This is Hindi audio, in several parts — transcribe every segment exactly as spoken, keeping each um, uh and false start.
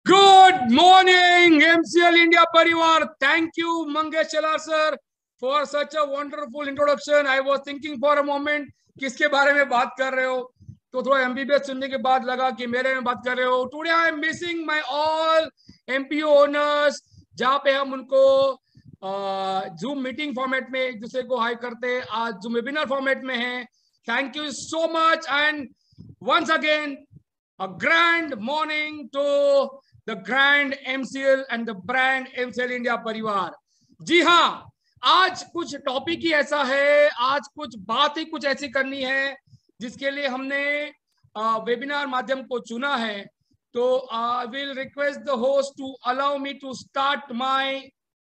Good morning, M C L India Parivar. Thank you, Mangesh Chalar sir, for such a wonderful introduction. I was thinking for a moment किसके बारे में बात कर रहे हो, तो थोड़ा एमबीबीएस सुनने के बाद लगा कि मेरे में बात कर रहे हो. Today I am missing my all M P O owners, जहाँ पे हम उनको जूम मीटिंग फॉर्मेट में एक दूसरे को हाई करते हैं. आज जूम वेबिनार फॉर्मेट में है. Thank you so much and once again a grand morning to the grand M C L and the brand M C L India परिवार. जी हाँ, आज कुछ टॉपिक ही ऐसा है, आज कुछ बात ही कुछ ऐसी करनी है जिसके लिए हमने वेबिनार माध्यम को चुना है. तो I will request the host to allow me to start my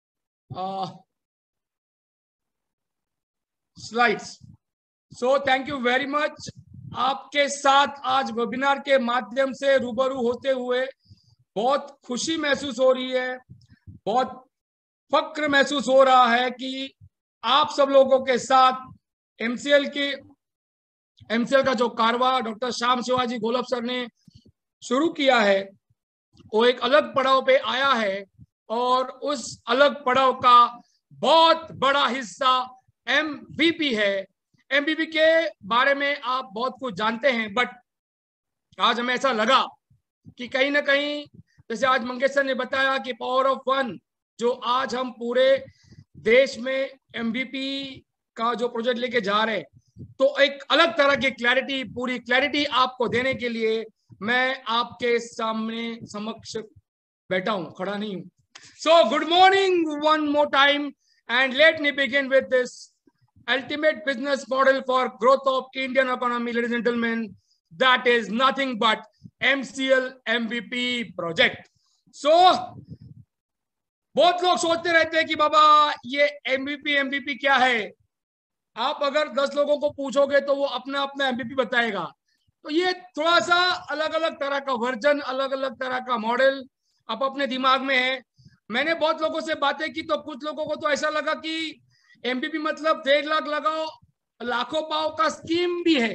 slides. So thank you very much. आपके साथ आज वेबिनार के माध्यम से रूबरू होते हुए बहुत खुशी महसूस हो रही है, बहुत फक्र महसूस हो रहा है कि आप सब लोगों के साथ एमसीएल के एमसीएल का जो कारवा डॉक्टर श्याम शिवाजी गोलब सर ने शुरू किया है वो एक अलग पड़ाव पे आया है और उस अलग पड़ाव का बहुत बड़ा हिस्सा एमवीपी है. एमवीपी के बारे में आप बहुत कुछ जानते हैं, बट आज हमें ऐसा लगा कि कहीं ना कहीं जैसे आज मंगेश सर ने बताया कि पावर ऑफ वन जो आज हम पूरे देश में एमवीपी का जो प्रोजेक्ट लेके जा रहे हैं, तो एक अलग तरह की क्लैरिटी, पूरी क्लैरिटी आपको देने के लिए मैं आपके सामने समक्ष बैठा हूं, खड़ा नहीं हूं. So good morning one more time and let me begin with this ultimate business model for growth of Indian economy, ladies and gentlemen. That is nothing but M C L M V P project. So बहुत लोग सोचते रहते हैं कि बाबा ये M V P M V P क्या है. आप अगर दस लोगों को पूछोगे तो वो अपना अपना M V P बताएगा. तो ये थोड़ा सा अलग अलग तरह का वर्जन, अलग अलग तरह का मॉडल आप अपने दिमाग में है. मैंने बहुत लोगों से बातें की तो कुछ लोगों को तो ऐसा लगा कि एमबीपी मतलब डेढ़ लाख लगाओ लाखों पाओ का स्कीम भी है.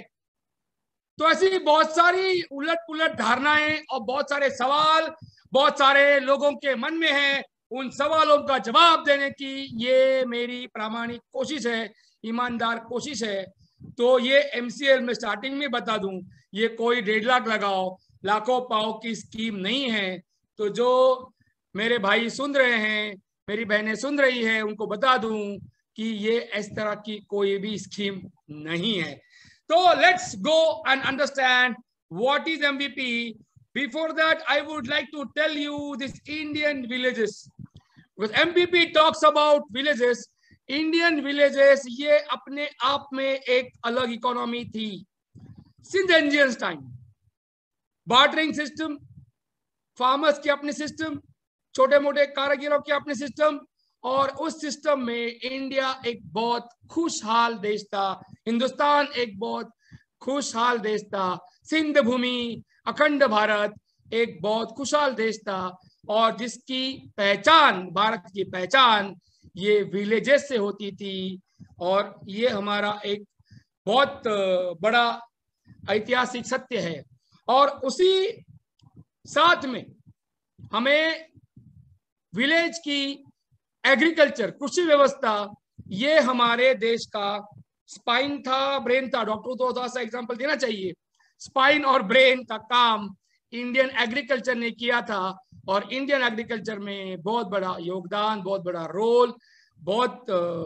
तो ऐसी बहुत सारी उलट पुलट धारणाएं और बहुत सारे सवाल बहुत सारे लोगों के मन में है. उन सवालों का जवाब देने की ये मेरी प्रामाणिक कोशिश है, ईमानदार कोशिश है. तो ये एमसीएल में स्टार्टिंग में बता दूं, ये कोई डेढ़ लाख लगाओ लाखों पाओ की स्कीम नहीं है. तो जो मेरे भाई सुन रहे हैं, मेरी बहनें सुन रही है, उनको बता दूं कि ये इस तरह की कोई भी स्कीम नहीं है. तो let's go and understand what is MVP. Before that I would like to tell you this Indian villages, because MVP talks about villages. Indian villages ये अपने आप में एक अलग इकोनॉमी थी since ancient time. Bartering system, farmers के अपने सिस्टम, छोटे मोटे कारीगरों के अपने सिस्टम, और उस सिस्टम में इंडिया एक बहुत खुशहाल देश था. हिंदुस्तान एक बहुत खुशहाल देश था. सिंध भूमि, अखंड भारत एक बहुत खुशहाल देश था और जिसकी पहचान, भारत की पहचान ये विलेजेस से होती थी. और ये हमारा एक बहुत बड़ा ऐतिहासिक सत्य है. और उसी साथ में हमें विलेज की एग्रीकल्चर, कृषि व्यवस्था, ये हमारे देश का स्पाइन था, ब्रेन था. डॉक्टर को थोड़ा सा एग्जांपल देना चाहिए. स्पाइन और ब्रेन का काम इंडियन एग्रीकल्चर ने किया था और इंडियन एग्रीकल्चर में बहुत बड़ा योगदान, बहुत बड़ा रोल, बहुत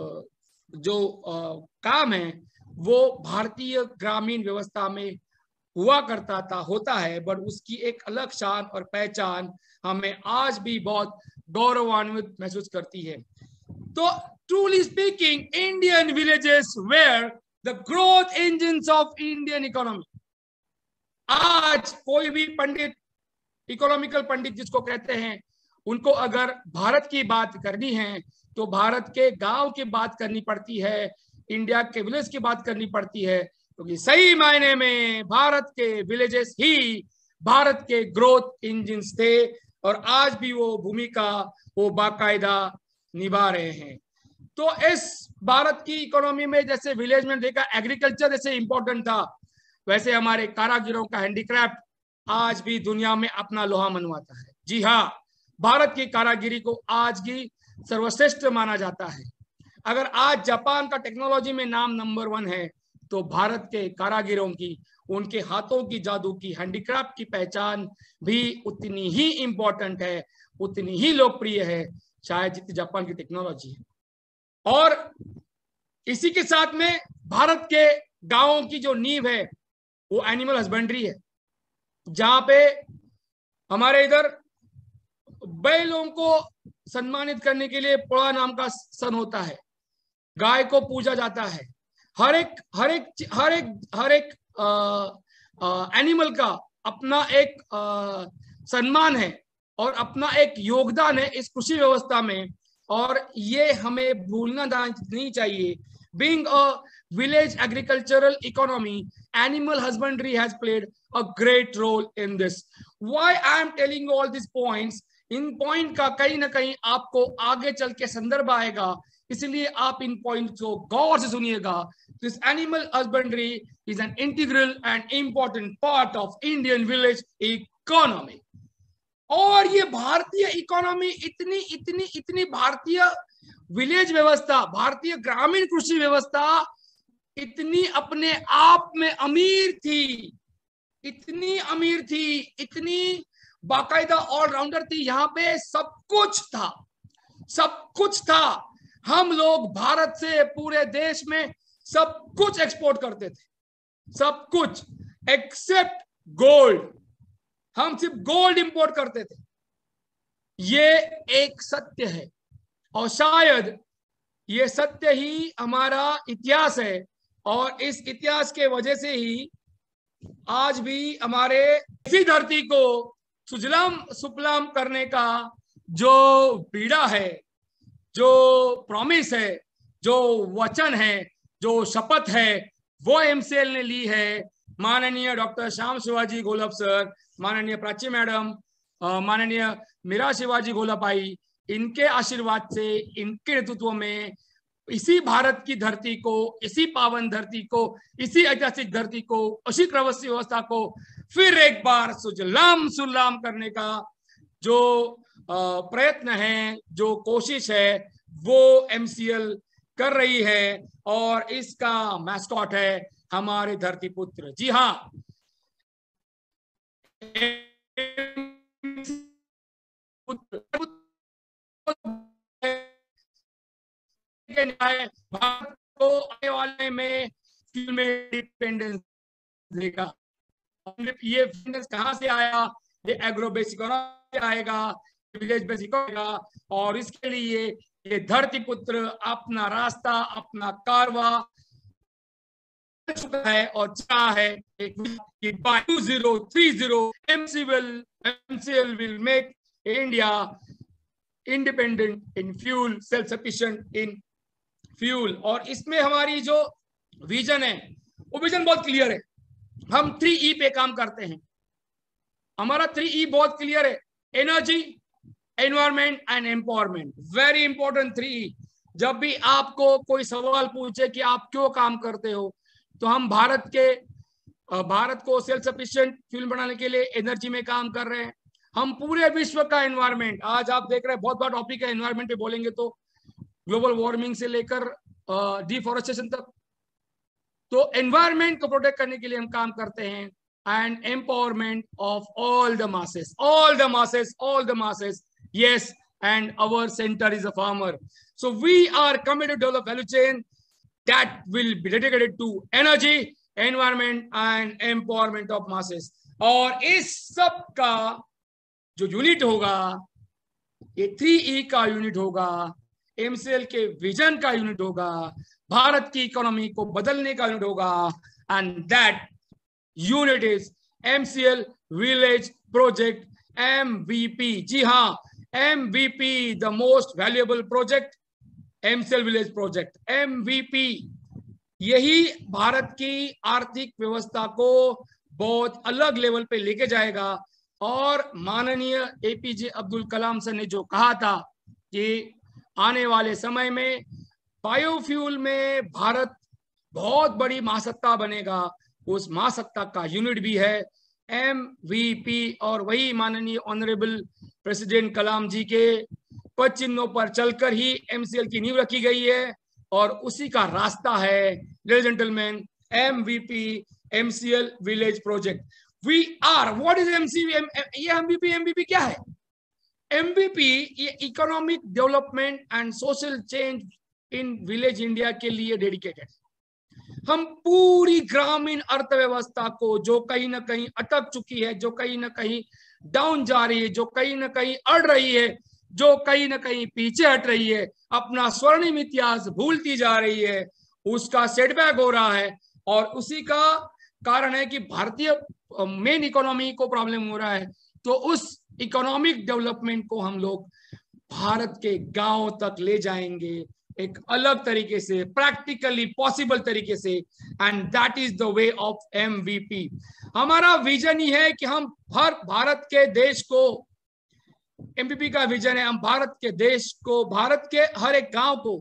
जो काम है वो भारतीय ग्रामीण व्यवस्था में हुआ करता था, होता है. बट उसकी एक अलग शान और पहचान हमें आज भी बहुत गौरवान्वित महसूस करती है. तो truly speaking, Indian villages were the growth engines of Indian economy. आज कोई भी पंडित, इकोनॉमिकल पंडित जिसको कहते हैं, उनको अगर भारत की बात करनी है तो भारत के गांव की बात करनी पड़ती है, इंडिया के विलेज की बात करनी पड़ती है, क्योंकि तो सही मायने में भारत के विलेजेस ही भारत के ग्रोथ इंजन्स थे और आज भी वो भूमिका वो बाकायदा निभा रहे हैं. तो इस भारत की इकोनॉमी में जैसे विलेज में देखा एग्रीकल्चर जैसे इंपॉर्टेंट था, वैसे हमारे कारागिरों का हैंडीक्राफ्ट आज भी दुनिया में अपना लोहा मनवाता है। जी हाँ, भारत की कारागिरी को आज की सर्वश्रेष्ठ माना जाता है। अगर आज जापान का टेक्नोलॉजी में नाम नंबर वन है तो भारत के कारागिरों की, उनके हाथों की जादू की, हैंडीक्राफ्ट की पहचान भी उतनी ही इंपॉर्टेंट है, उतनी ही लोकप्रिय है शायद जितनी जापान की टेक्नोलॉजी है। और इसी के साथ में भारत के गांवों की जो नींव है वो एनिमल हस्बेंड्री है, जहां पे हमारे इधर बैलों को सम्मानित करने के लिए पोड़ा नाम का सन होता है, गाय को पूजा जाता है। हर एक हर एक हर एक हर एक आ, आ, एनिमल का अपना एक आ, सम्मान है और अपना एक योगदान है इस कृषि व्यवस्था में, और ये हमें भूलना नहीं चाहिए। Being a village agricultural economy, animal husbandry has played a great role in this. Why I am telling you all these points? इन पॉइंट का कहीं ना कहीं आपको आगे चल के संदर्भ आएगा, इसलिए आप इन पॉइंट्स को गौर से सुनिएगा। This animal husbandry is an integral and important part of Indian village economy. और ये भारतीय इकोनॉमी इतनी इतनी इतनी भारतीय विलेज व्यवस्था, भारतीय ग्रामीण कृषि व्यवस्था इतनी अपने आप में अमीर थी, इतनी अमीर थी, इतनी बाकायदा ऑलराउंडर थी। यहाँ पे सब कुछ था, सब कुछ था। हम लोग भारत से पूरे देश में सब कुछ एक्सपोर्ट करते थे, सब कुछ एक्सेप्ट गोल्ड। हम सिर्फ गोल्ड इंपोर्ट करते थे। ये एक सत्य है और शायद ये सत्य ही हमारा इतिहास है, और इस इतिहास के वजह से ही आज भी हमारे इसी धरती को सुजलाम सुफलाम करने का जो पीड़ा है, जो प्रॉमिस है, जो वचन है, जो शपथ है, वो एमसीएल ने ली है। माननीय डॉक्टर श्याम शिवाजी घोलप सर, माननीय प्राची मैडम, माननीय मीरा शिवाजी घोलप आई, इनके आशीर्वाद से, इनके नेतृत्व में इसी भारत की धरती को, इसी पावन धरती को, इसी ऐतिहासिक धरती को, इसी कृषि व्यवस्था को फिर एक बार सुजलाम सुफलाम करने का जो प्रयत्न है, जो कोशिश है, वो एमसीएल कर रही है, और इसका मैस्कॉट है हमारे धरती पुत्र। जी हाँ, भारत को आने वाले में स्टील में इंडिपेंडेंस देगा। ये इंडिपेंडेंस कहां से आया? ये एग्रो बेस इकोनॉमी आएगा, विलेज बेस इकोनॉमी आएगा, और इसके लिए ये धरती पुत्र अपना रास्ता, अपना कारवा है और चाह है कि by two zero three zero MCL MCL will make India independent in fuel, self sufficient in fuel. और इसमें हमारी जो विजन है वो विजन बहुत क्लियर है। हम थ्री ई पे काम करते हैं। हमारा थ्री ई बहुत क्लियर है, energy, environment and empowerment. Very important three E. जब भी आपको कोई सवाल पूछे कि आप क्यों काम करते हो, तो हम भारत के भारत को सेल्फ सफिशिएंट फ्यूल बनाने के लिए एनर्जी में काम कर रहे हैं। हम पूरे विश्व का एनवायरमेंट, आज आप देख रहे हैं बहुत बड़ा टॉपिक है एनवायरमेंट पे बोलेंगे तो, ग्लोबल वार्मिंग से लेकर डिफॉरेस्टेशन तक, तो एनवायरमेंट को प्रोटेक्ट करने के लिए हम काम करते हैं। And empowerment of all the masses, all the masses, all the masses, yes, and our center is a farmer. So we are committed to develop value chain that will be dedicated to energy, environment and empowerment of masses. और इस सब का जो यूनिट होगा, ये थ्री ई का यूनिट होगा, एमसीएल के विजन का यूनिट होगा, भारत की इकोनॉमी को बदलने का यूनिट होगा, and that unit is MCL village project, MVP. जी हाँ, MVP, the most valuable project, MCL village project, MVP. यही भारत की आर्थिक व्यवस्था को बहुत अलग लेवल पे लेके जाएगा। और माननीय एपीजे अब्दुल कलाम सर ने जो कहा था कि आने वाले समय में बायोफ्यूल में भारत बहुत बड़ी महासत्ता बनेगा, उस महासत्ता का यूनिट भी है एमवीपी, और वही माननीय ऑनरेबल प्रेसिडेंट कलाम जी के पद चिन्हों पर चलकर ही एमसीएल की नींव रखी गई है, और उसी का रास्ता है ladies gentleman MVP, MCL village project. We are, what is MCV? ये एमवीपी, एमवीपी क्या है? एमवीपी ये economic development and social change in village India के लिए डेडिकेटेड। हम पूरी ग्रामीण अर्थव्यवस्था को, जो कहीं ना कहीं अटक चुकी है, जो कहीं ना कहीं डाउन जा रही है, जो कहीं ना कहीं अड़ रही है, जो कहीं ना कहीं पीछे हट रही है, अपना स्वर्णिम इतिहास भूलती जा रही है, उसका सेटबैक हो रहा है। और उसी का कारण है कि भारतीय मेन इकोनॉमी को प्रॉब्लम हो रहा है। तो उस इकोनॉमिक डेवलपमेंट को हम लोग भारत के गांव तक ले जाएंगे एक अलग तरीके से, प्रैक्टिकली पॉसिबल तरीके से, and that is the way of MVP. हमारा विजन ही है कि हम हर भारत के देश को, एमवीपी का विजन है, हम भारत के देश को, भारत के हर एक गांव को,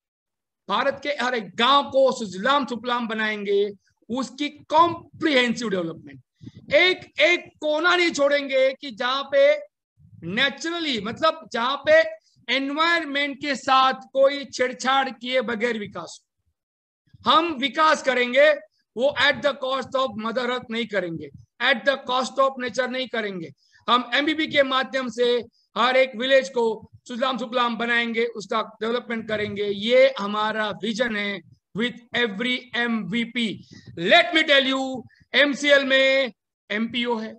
भारत के हर एक गांव को सुजलाम सुफलाम बनाएंगे, उसकी कॉम्प्रिहेंसिव डेवलपमेंट। एक एक कोना नहीं छोड़ेंगे कि जहां पे नेचुरली, मतलब जहां पे एनवायरमेंट के साथ कोई छेड़छाड़ किए बगैर विकास। हम विकास करेंगे वो at the cost of mother earth नहीं करेंगे, at the cost of nature नहीं करेंगे। हम एमबीपी के माध्यम से हर एक विलेज को सुजलाम सुफलाम बनाएंगे, उसका डेवलपमेंट करेंगे। ये हमारा विजन है with every MVP. Let me tell you, MCL में एमपीओ है,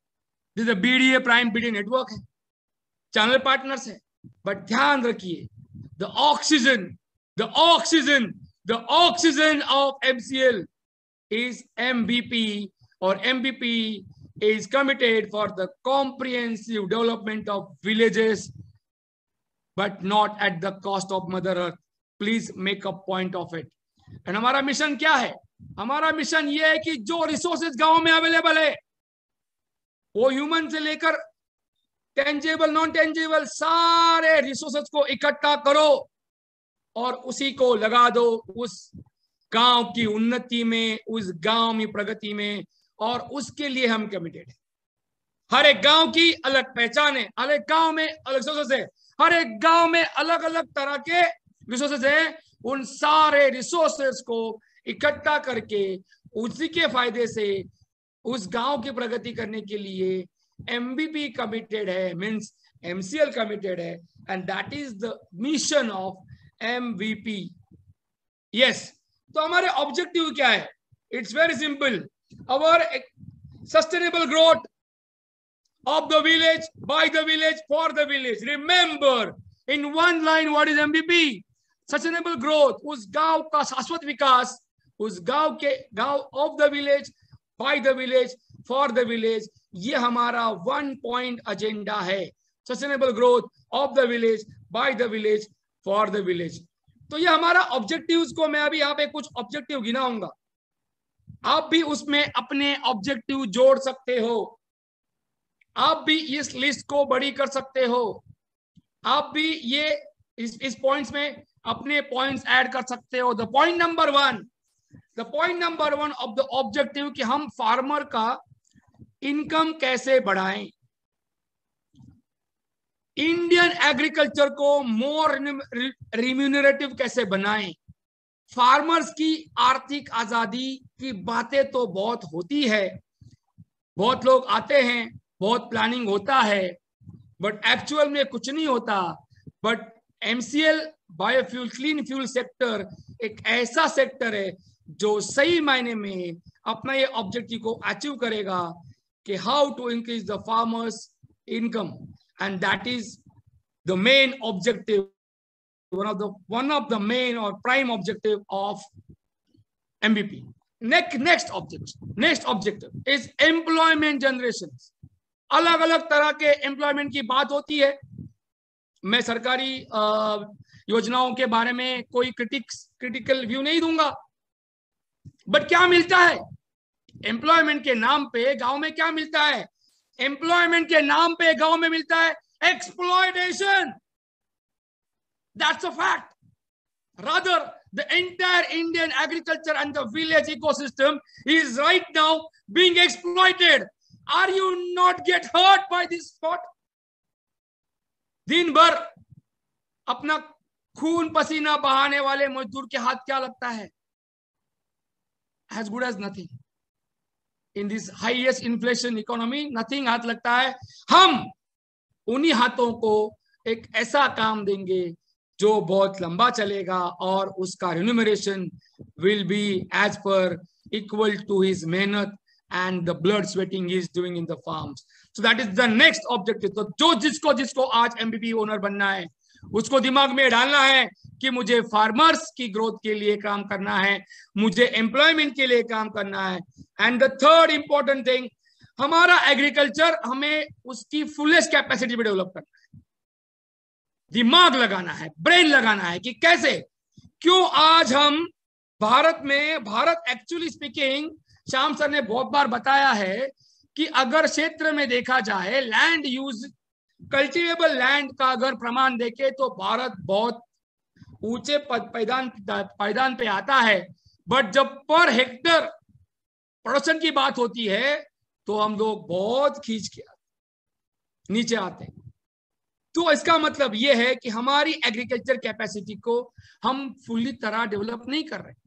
बीडीए प्राइम बीडीए नेटवर्क है, चैनल पार्टनर्स है, बट ध्यान रखिए the oxygen the oxygen the oxygen of MCL is MBP, और MBP is committed for the comprehensive development of villages, but not at the cost of Mother Earth. Please make a point of it. And हमारा मिशन क्या है? हमारा मिशन ये है कि जो रिसोर्सेज गांव में अवेलेबल है, वो ह्यूमन से लेकर टेंजेबल, नॉन टेंजेबल, सारे रिसोर्सेज को इकट्ठा करो और उसी को लगा दो उस गांव की उन्नति में, उस गांव में प्रगति में, और उसके लिए हम कमिटेड हैं। हर एक गांव की अलग पहचान है, हर एक गांव में अलग रिसोर्सेज है, हर एक गांव में अलग अलग तरह के रिसोर्सेज हैं। उन सारे रिसोर्सेज को इकट्ठा करके उसी के फायदे से उस गांव की प्रगति करने के लिए एमबीपी कमिटेड है, मींस एमसीएल कमिटेड है, and that is the mission of MVP. Yes, तो हमारे ऑब्जेक्टिव क्या है? It's very simple. Our sustainable growth of the village, by the village, for the village. Remember, in one line, what is M V P? Sustainable growth, उस गांव का शाश्वत विकास, उस गांव के गांव of the village, by the village, for the village. ये हमारा वन पॉइंट एजेंडा है। Sustainable growth of the village, by the village, for the village. तो ये हमारा ऑब्जेक्टिव्स को मैं अभी यहाँ पे कुछ ऑब्जेक्टिव गिनाऊंगा, आप भी उसमें अपने ऑब्जेक्टिव जोड़ सकते हो, आप भी इस लिस्ट को बड़ी कर सकते हो, आप भी ये इस इस पॉइंट्स में अपने पॉइंट्स ऐड कर सकते हो। The point number one the point number one of the objective कि हम फार्मर का इनकम कैसे बढ़ाएं, इंडियन एग्रीकल्चर को मोर रिम्यूनरेटिव कैसे बनाएं। फार्मर्स की आर्थिक आजादी की बातें तो बहुत होती है, बहुत लोग आते हैं, बहुत प्लानिंग होता है, बट एक्चुअल में कुछ नहीं होता। But MCL biofuel, clean fuel sector एक ऐसा सेक्टर है जो सही मायने में अपना ये ऑब्जेक्टिव को अचीव करेगा कि how to increase the farmers income, and that is the main objective, one of the one of the main or prime objective of M V P. Next next objective next objective is employment generation. अलग अलग तरह के एम्प्लॉयमेंट की बात होती है। मैं सरकारी योजनाओं के बारे में कोई क्रिटिक्स क्रिटिकल व्यू नहीं दूंगा, बट क्या मिलता है एम्प्लॉयमेंट के नाम पे गांव में? क्या मिलता है एम्प्लॉयमेंट के नाम पे गांव में? मिलता है exploitation. That's a fact. Rather, the entire Indian agriculture and the village ecosystem is right now being exploited. Are you not get hurt by this spot? दिन भर अपना खून पसीना बहाने वाले मजदूर के हाथ क्या लगता है? As good as nothing. In this highest inflation economy, nothing हाथ लगता है. हम उन्हीं हाथों को एक ऐसा काम देंगे जो बहुत लंबा चलेगा और उसका remuneration will be as per equal to his मेहनत and the blood sweating he is doing in the farms. So that is the next objective. तो जो जिसको जिसको आज एमबीपी ओनर बनना है उसको दिमाग में डालना है कि मुझे फार्मर्स की ग्रोथ के लिए काम करना है, मुझे एम्प्लॉयमेंट के लिए काम करना है. And the third important thing, हमारा एग्रीकल्चर हमें उसकी फुलेस्ट कैपेसिटी पे डेवलप करना है. दिमाग लगाना है, ब्रेन लगाना है कि कैसे, क्यों आज हम भारत में, Bharat actually speaking, Shyam sir ने बहुत बार बताया है कि अगर क्षेत्र में देखा जाए लैंड यूज, कल्टीवेबल लैंड का अगर प्रमाण देखे तो भारत बहुत ऊंचे पैदान पैदान पे आता है. बट जब पर हेक्टर प्रोडक्शन की बात होती है तो हम लोग बहुत खींच के नीचे आते हैं. तो इसका मतलब यह है कि हमारी एग्रीकल्चर कैपेसिटी को हम फुल्ली तरह डेवलप नहीं कर रहे.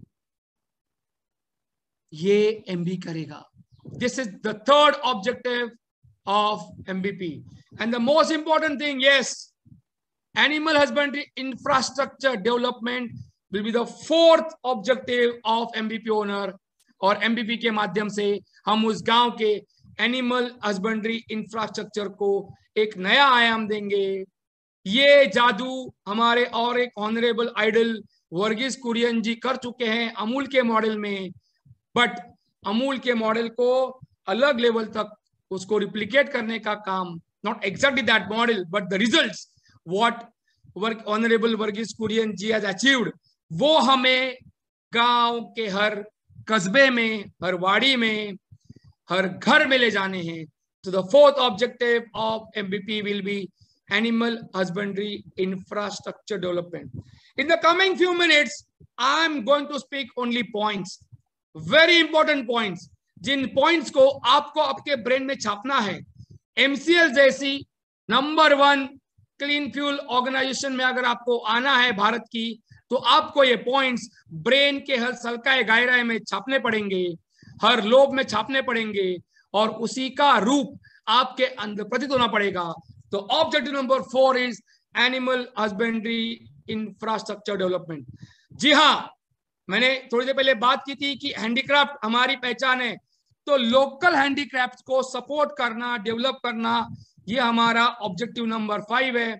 ये एमबी करेगा. This is the third objective of MBP. And the most important thing, yes, animal husbandry infrastructure development will be the fourth objective of MBP owner. और एमबीपी के माध्यम से हम उस गांव के एनिमल हस्बेंड्री इंफ्रास्ट्रक्चर को एक नया आयाम देंगे. ये जादू हमारे और एक ऑनरेबल आइडल वर्गीस कुरियन जी कर चुके हैं अमूल के मॉडल में. बट अमूल के मॉडल को अलग लेवल तक उसको रिप्लिकेट करने का काम, not exactly that model but the results what work honourable Verghese Kurien ji has achieved, वो हमें गांव के हर कस्बे में, हर वाड़ी में, हर घर में ले जाने हैं. तो the fourth objective of MBP will be animal husbandry infrastructure development. In the coming few minutes I am going to speak only points, very important points, जिन पॉइंट्स को आपको आपके ब्रेन में छापना है. एमसीएल जैसी number one clean fuel organisation में अगर आपको आना है भारत की, तो आपको ये पॉइंट्स ब्रेन के हर सल्काए गायराए में छापने पड़ेंगे, हर लोब में छापने पड़ेंगे और उसी का रूप आपके अंदर प्रतीत होना पड़ेगा. तो objective number four is animal husbandry infrastructure development. जी हाँ, मैंने थोड़ी देर पहले बात की थी कि हैंडीक्राफ्ट हमारी पहचान है. तो लोकल हैंडीक्राफ्ट को सपोर्ट करना, डेवलप करना, ये हमारा ऑब्जेक्टिव नंबर फाइव है.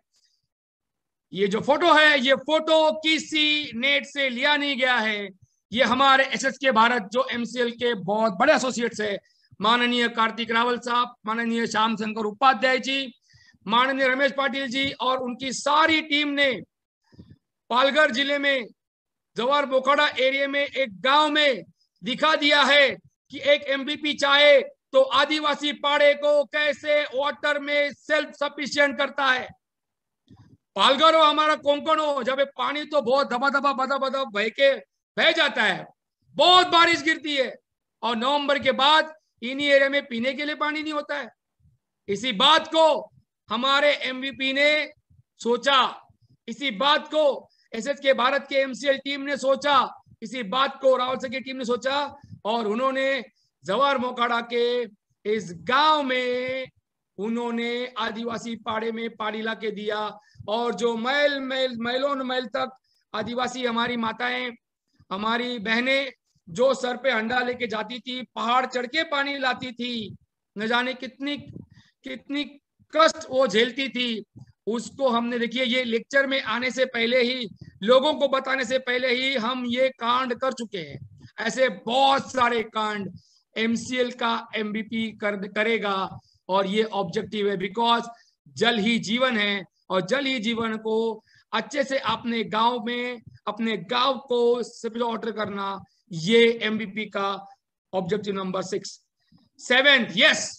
ये जो फोटो है, ये फोटो किसी नेट से लिया नहीं गया है. ये हमारे एसएस के भारत जो एमसीएल के बहुत बड़े एसोसिएट्स है, माननीय कार्तिक रावल साहब, माननीय श्याम शंकर उपाध्याय जी, माननीय रमेश पाटिल जी और उनकी सारी टीम ने पालघर जिले में जवार बोकाड़ा एरिया में एक गांव में दिखा दिया है कि एक एमबीपी चाहे तो आदिवासी पाड़े को कैसे वाटर में सेल्फ सफिशिएंट करता है. पालघर हो हमारा कोंकण हो, जब पानी तो बहुत दबा दबा बदा बदा बह के बह जाता है, बहुत बारिश गिरती है और नवंबर के बाद इन्हीं एरिया में पीने के लिए पानी नहीं होता है. इसी बात को हमारे एमवीपी ने सोचा, इसी बात को एसएस के भारत के एमसीएल टीम ने सोचा, इसी बात को रावल सर की टीम ने सोचा और उन्होंने जवार मोकाड़ा के इस गांव में उन्होंने आदिवासी पाड़े में पानी ला के दिया. और जो मैल मैल मैलों मैल तक आदिवासी हमारी माताएं, हमारी बहनें जो सर पे अंडा लेके जाती थी, पहाड़ चढ़ के पानी लाती थी, न जाने कितनी कितनी कष्ट वो झेलती थी, उसको हमने, देखिए ये लेक्चर में आने से पहले ही, लोगों को बताने से पहले ही हम ये कांड कर चुके हैं. ऐसे बहुत सारे कांड एमसीएल का एमबीपी कर, करेगा और ये ऑब्जेक्टिव है. बिकॉज जल ही जीवन है और जल ही जीवन को अच्छे से अपने गांव में, अपने गांव को सप्लाई वाटर करना, ये एमबीपी का objective number six. Seventh, yes,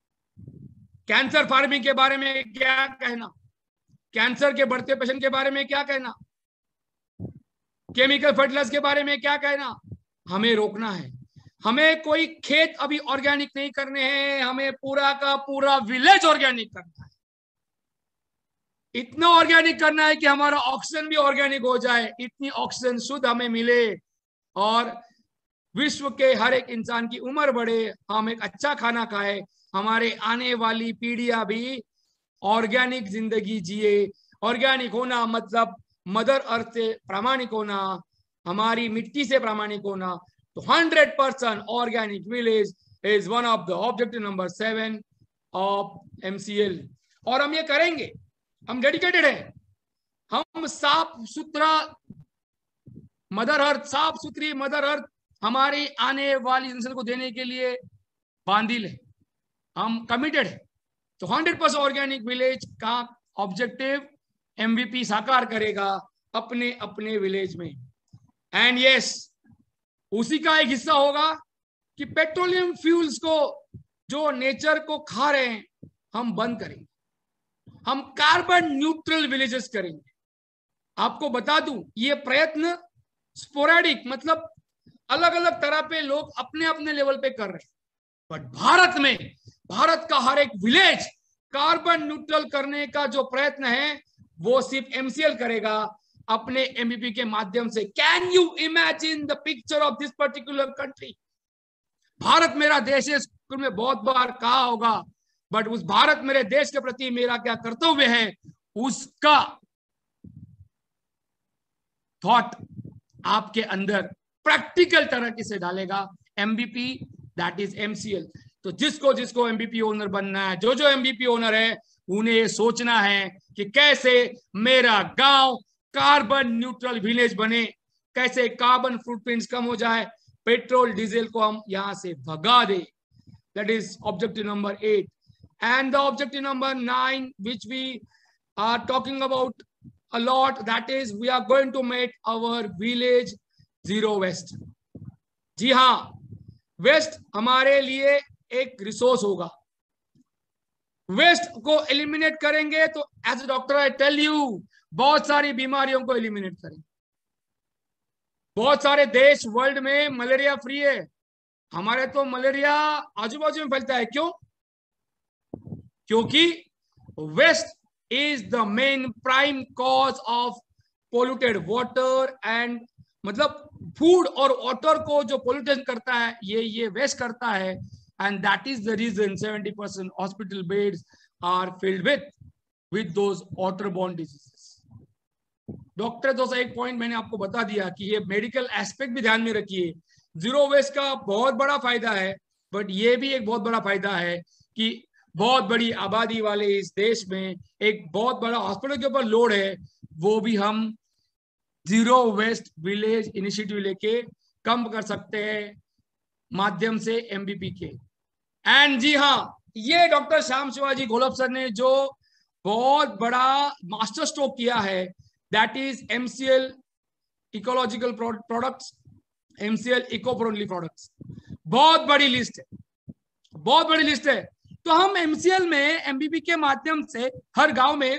cancer farming के बारे में क्या कहना, कैंसर के बढ़ते पेशेंट के बारे में क्या कहना, केमिकल फर्टिलाइजर के बारे में क्या कहना. हमें रोकना है, हमें कोई खेत अभी ऑर्गेनिक नहीं करने हैं, हमें पूरा का पूरा विलेज ऑर्गेनिक करना है। इतना ऑर्गेनिक करना है कि हमारा ऑक्सीजन भी ऑर्गेनिक हो जाए, इतनी ऑक्सीजन शुद्ध हमें मिले और विश्व के हर एक इंसान की उम्र बढ़े, हम एक अच्छा खाना खाए, हमारे आने वाली पीढ़ियां भी ऑर्गेनिक जिंदगी जिए। ऑर्गेनिक होना मतलब मदर अर्थ से प्रामाणिक होना, हमारी मिट्टी से प्रामाणिक होना। तो hundred percent organic village is one of the objective number seven of MCL. और हम ये करेंगे, हम डेडिकेटेड हैं। हम साफ सुथरा मदर अर्थ, साफ सुथरी मदर अर्थ हमारी आने वाली जनरेशन को देने के लिए बांधिल है, हम कमिटेड है। तो हंड्रेड परसेंट ऑर्गेनिक विलेज का ऑब्जेक्टिव एमवीपी साकार करेगा अपने अपने विलेज में। एंड यस, उसी का एक हिस्सा होगा कि पेट्रोलियम फ्यूल्स को जो नेचर को खा रहे हैं हम बंद करेंगे, हम कार्बन न्यूट्रल विलेजेस करेंगे। आपको बता दूं, ये प्रयत्न स्पोरेडिक मतलब अलग अलग तरह पे लोग अपने अपने लेवल पे कर रहे हैं, बट भारत में भारत का हर एक विलेज कार्बन न्यूट्रल करने का जो प्रयत्न है वो सिर्फ एमसीएल करेगा अपने एमबीपी के माध्यम से। Can you imagine the picture of this particular country? Bharat मेरा देश है, स्कूल में बहुत बार कहा होगा, बट उस भारत मेरे देश के प्रति मेरा क्या कर्तव्य है उसका थॉट आपके अंदर प्रैक्टिकल तरह से डालेगा एमबीपी, दैट इज एमसीएल। तो जिसको जिसको एमबीपी ओनर बनना है, जो जो एमबीपी ओनर है, उन्हें ये सोचना है कि कैसे मेरा गांव कार्बन न्यूट्रल विलेज बने, कैसे कार्बन फुटप्रिंट्स कम हो जाए, पेट्रोल डीजल को हम यहां से भगा दे। That is objective number eight. And the objective number nine which we are talking about a lot, that is we are going to make our village zero waste। जी हाँ, वेस्ट हमारे लिए एक रिसोर्स होगा। वेस्ट को एलिमिनेट करेंगे तो as a doctor I tell you, बहुत सारी बीमारियों को एलिमिनेट करेंगे। बहुत सारे देश वर्ल्ड में मलेरिया फ्री है, हमारे तो मलेरिया आजू बाजू में फैलता है। क्यों? क्योंकि waste is the main prime cause of polluted water and मतलब फूड और वाटर को जो पोल्यूशन करता है ये ये वेस्ट करता है। and that is the reason seventy percent hospital beds are filled with with those waterborne diseases। Doctor दोस्तों, एक पॉइंट मैंने आपको बता दिया कि ये मेडिकल एस्पेक्ट भी ध्यान में रखिए। जीरो वेस्ट का बहुत बड़ा फायदा है, बट ये भी एक बहुत बड़ा फायदा है कि बहुत बड़ी आबादी वाले इस देश में एक बहुत बड़ा हॉस्पिटल के ऊपर लोड है, वो भी हम जीरो वेस्ट विलेज इनिशिएटिव लेके कम कर सकते हैं माध्यम से एमबीपी के। एंड जी हाँ, ये डॉक्टर श्याम शिवाजी घोलप सर ने जो बहुत बड़ा मास्टर स्ट्रोक किया है, that is MCL ecological products, MCL eco friendly products. बहुत बड़ी लिस्ट है, बहुत बड़ी लिस्ट है। तो हम एमसीएल में एमबीपी के माध्यम से हर गांव में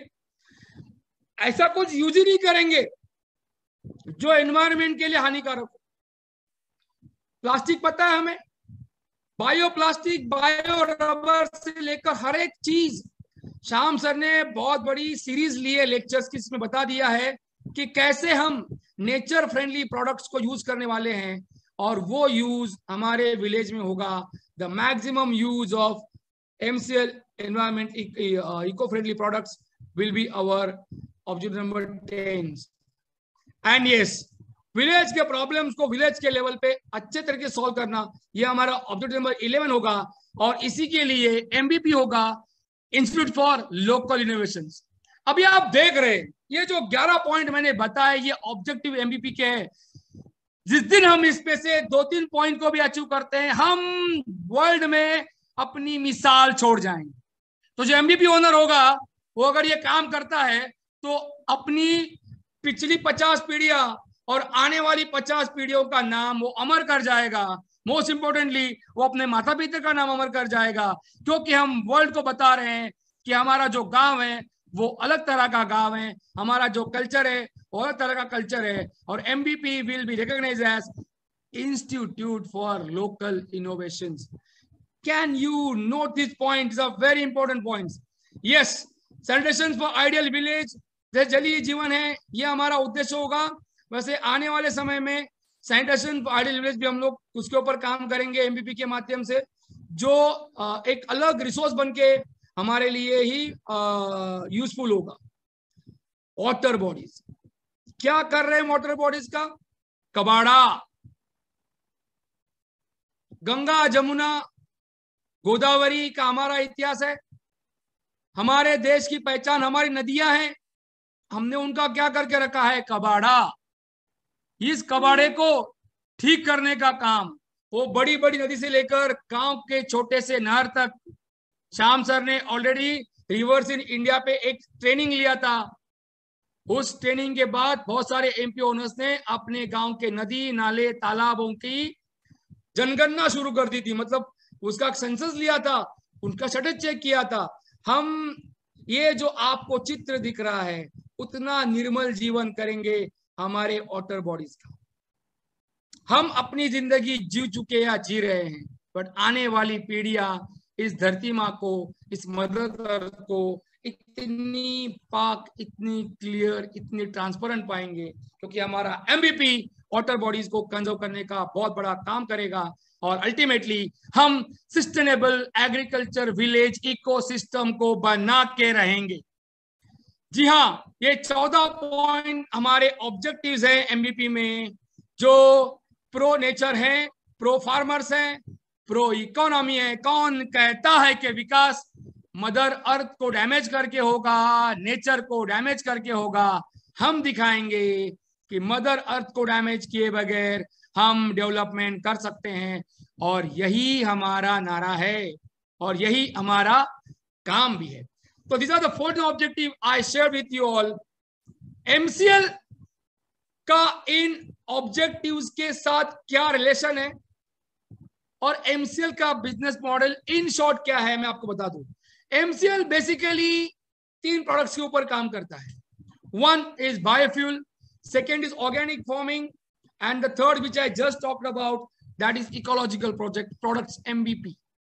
ऐसा कुछ यूज ही नहीं करेंगे जो एनवायरनमेंट के लिए हानिकारक हो। प्लास्टिक पता है हमें, बायो प्लास्टिक, बायो रबर से लेकर हर एक चीज, श्याम सर ने बहुत बड़ी सीरीज ली है लेक्चर्स की, इसमें बता दिया है कि कैसे हम नेचर फ्रेंडली प्रोडक्ट्स को यूज करने वाले हैं, और वो यूज हमारे विलेज में होगा। The maximum use of M C L environment uh, eco-friendly products will be our objective number ten। And yes, village के प्रॉब्लम्स को विलेज के लेवल पे अच्छे तरीके से सॉल्व करना, ये हमारा ऑब्जेक्टिव नंबर इलेवन होगा। और इसी के लिए एमबीपी होगा, इंस्टीट्यूट फॉर लोकल इनोवेशंस। अभी आप देख रहे हैं ये जो ग्यारह पॉइंट मैंने बताए, ये ऑब्जेक्टिव एमबीपी के हैं। जिस दिन हम इसमें से दो तीन पॉइंट को भी अचीव करते हैं, हम वर्ल्ड में अपनी मिसाल छोड़ जाएंगे। तो जो एमबीपी ओनर होगा वो अगर ये काम करता है तो अपनी पिछली पचास पीढ़ियां और आने वाली पचास पीढ़ियों का नाम वो अमर कर जाएगा। मोस्ट इंपोर्टेंटली वो अपने माता पिता का नाम अमर कर जाएगा, क्योंकि हम वर्ल्ड को बता रहे हैं कि हमारा जो गांव है वो अलग तरह का गांव है, हमारा जो कल्चर है वो अलग तरह का कल्चर है। और MBP will be recognised as Institute for Local Innovations. Can you note these points? Are very important points. Yes, sanitation for ideal village, जैसे जलीय जीवन है, ये हमारा उद्देश्य होगा। वैसे आने वाले समय में सैनिटेशन फॉर आइडियल विलेज भी हम लोग उसके ऊपर काम करेंगे एमबीपी के माध्यम से, जो एक अलग रिसोर्स बन के हमारे लिए ही यूजफुल होगा। वाटर बॉडीज, क्या कर रहे हैं वाटर बॉडीज का? कबाड़ा, गंगा, जमुना, गोदावरी का हमारा इतिहास है। हमारे देश की पहचान हमारी नदियां हैं, हमने उनका क्या करके रखा है? कबाड़ा। इस कबाड़े को ठीक करने का काम वो बड़ी बड़ी नदी से लेकर गांव के छोटे से नहर तक, श्याम सर ने ऑलरेडी रिवर्स इन इंडिया पे एक ट्रेनिंग लिया था। उस ट्रेनिंग के बाद बहुत सारे एमपी ओनर्स ने अपने गांव के नदी, नाले, तालाबों की जनगणना शुरू कर दी थी, मतलब उसका सेंसस लिया था, उनका स्टेटस चेक किया था। हम ये जो आपको चित्र दिख रहा है, उतना निर्मल जीवन करेंगे हमारे वाटर बॉडीज का। हम अपनी जिंदगी जी चुके या जी रहे हैं, बट आने वाली पीढ़ियां इस धरती माँ को, इस मदर अर्थ को इतनी पाक, इतनी क्लियर, इतनी ट्रांसपेरेंट पाएंगे, क्योंकि हमारा एमबीपी वाटर बॉडीज को कंजर्व करने का बहुत बड़ा काम करेगा। और अल्टीमेटली हम सस्टेनेबल एग्रीकल्चर विलेज इकोसिस्टम को बना के रहेंगे। जी हाँ, ये चौदह पॉइंट हमारे ऑब्जेक्टिव्स हैं एमबीपी में, जो प्रो नेचर है, प्रो फार्मर्स हैं, प्रो इकोनॉमी है। कौन कहता है कि विकास मदर अर्थ को डैमेज करके होगा, नेचर को डैमेज करके होगा? हम दिखाएंगे कि मदर अर्थ को डैमेज किए बगैर हम डेवलपमेंट कर सकते हैं, और यही हमारा नारा है और यही हमारा काम भी है। तो these are the fourteen objective I shared with you all. MCL का इन ऑब्जेक्टिव्स के साथ क्या रिलेशन है और एमसीएल का बिजनेस मॉडल इन शॉर्ट क्या है, मैं आपको बता दूं। एमसीएल बेसिकली तीन प्रोडक्ट्स के ऊपर काम करता है। One is biofuel, second is organic farming, and the third which I just talked about, that is ecological project products MBP.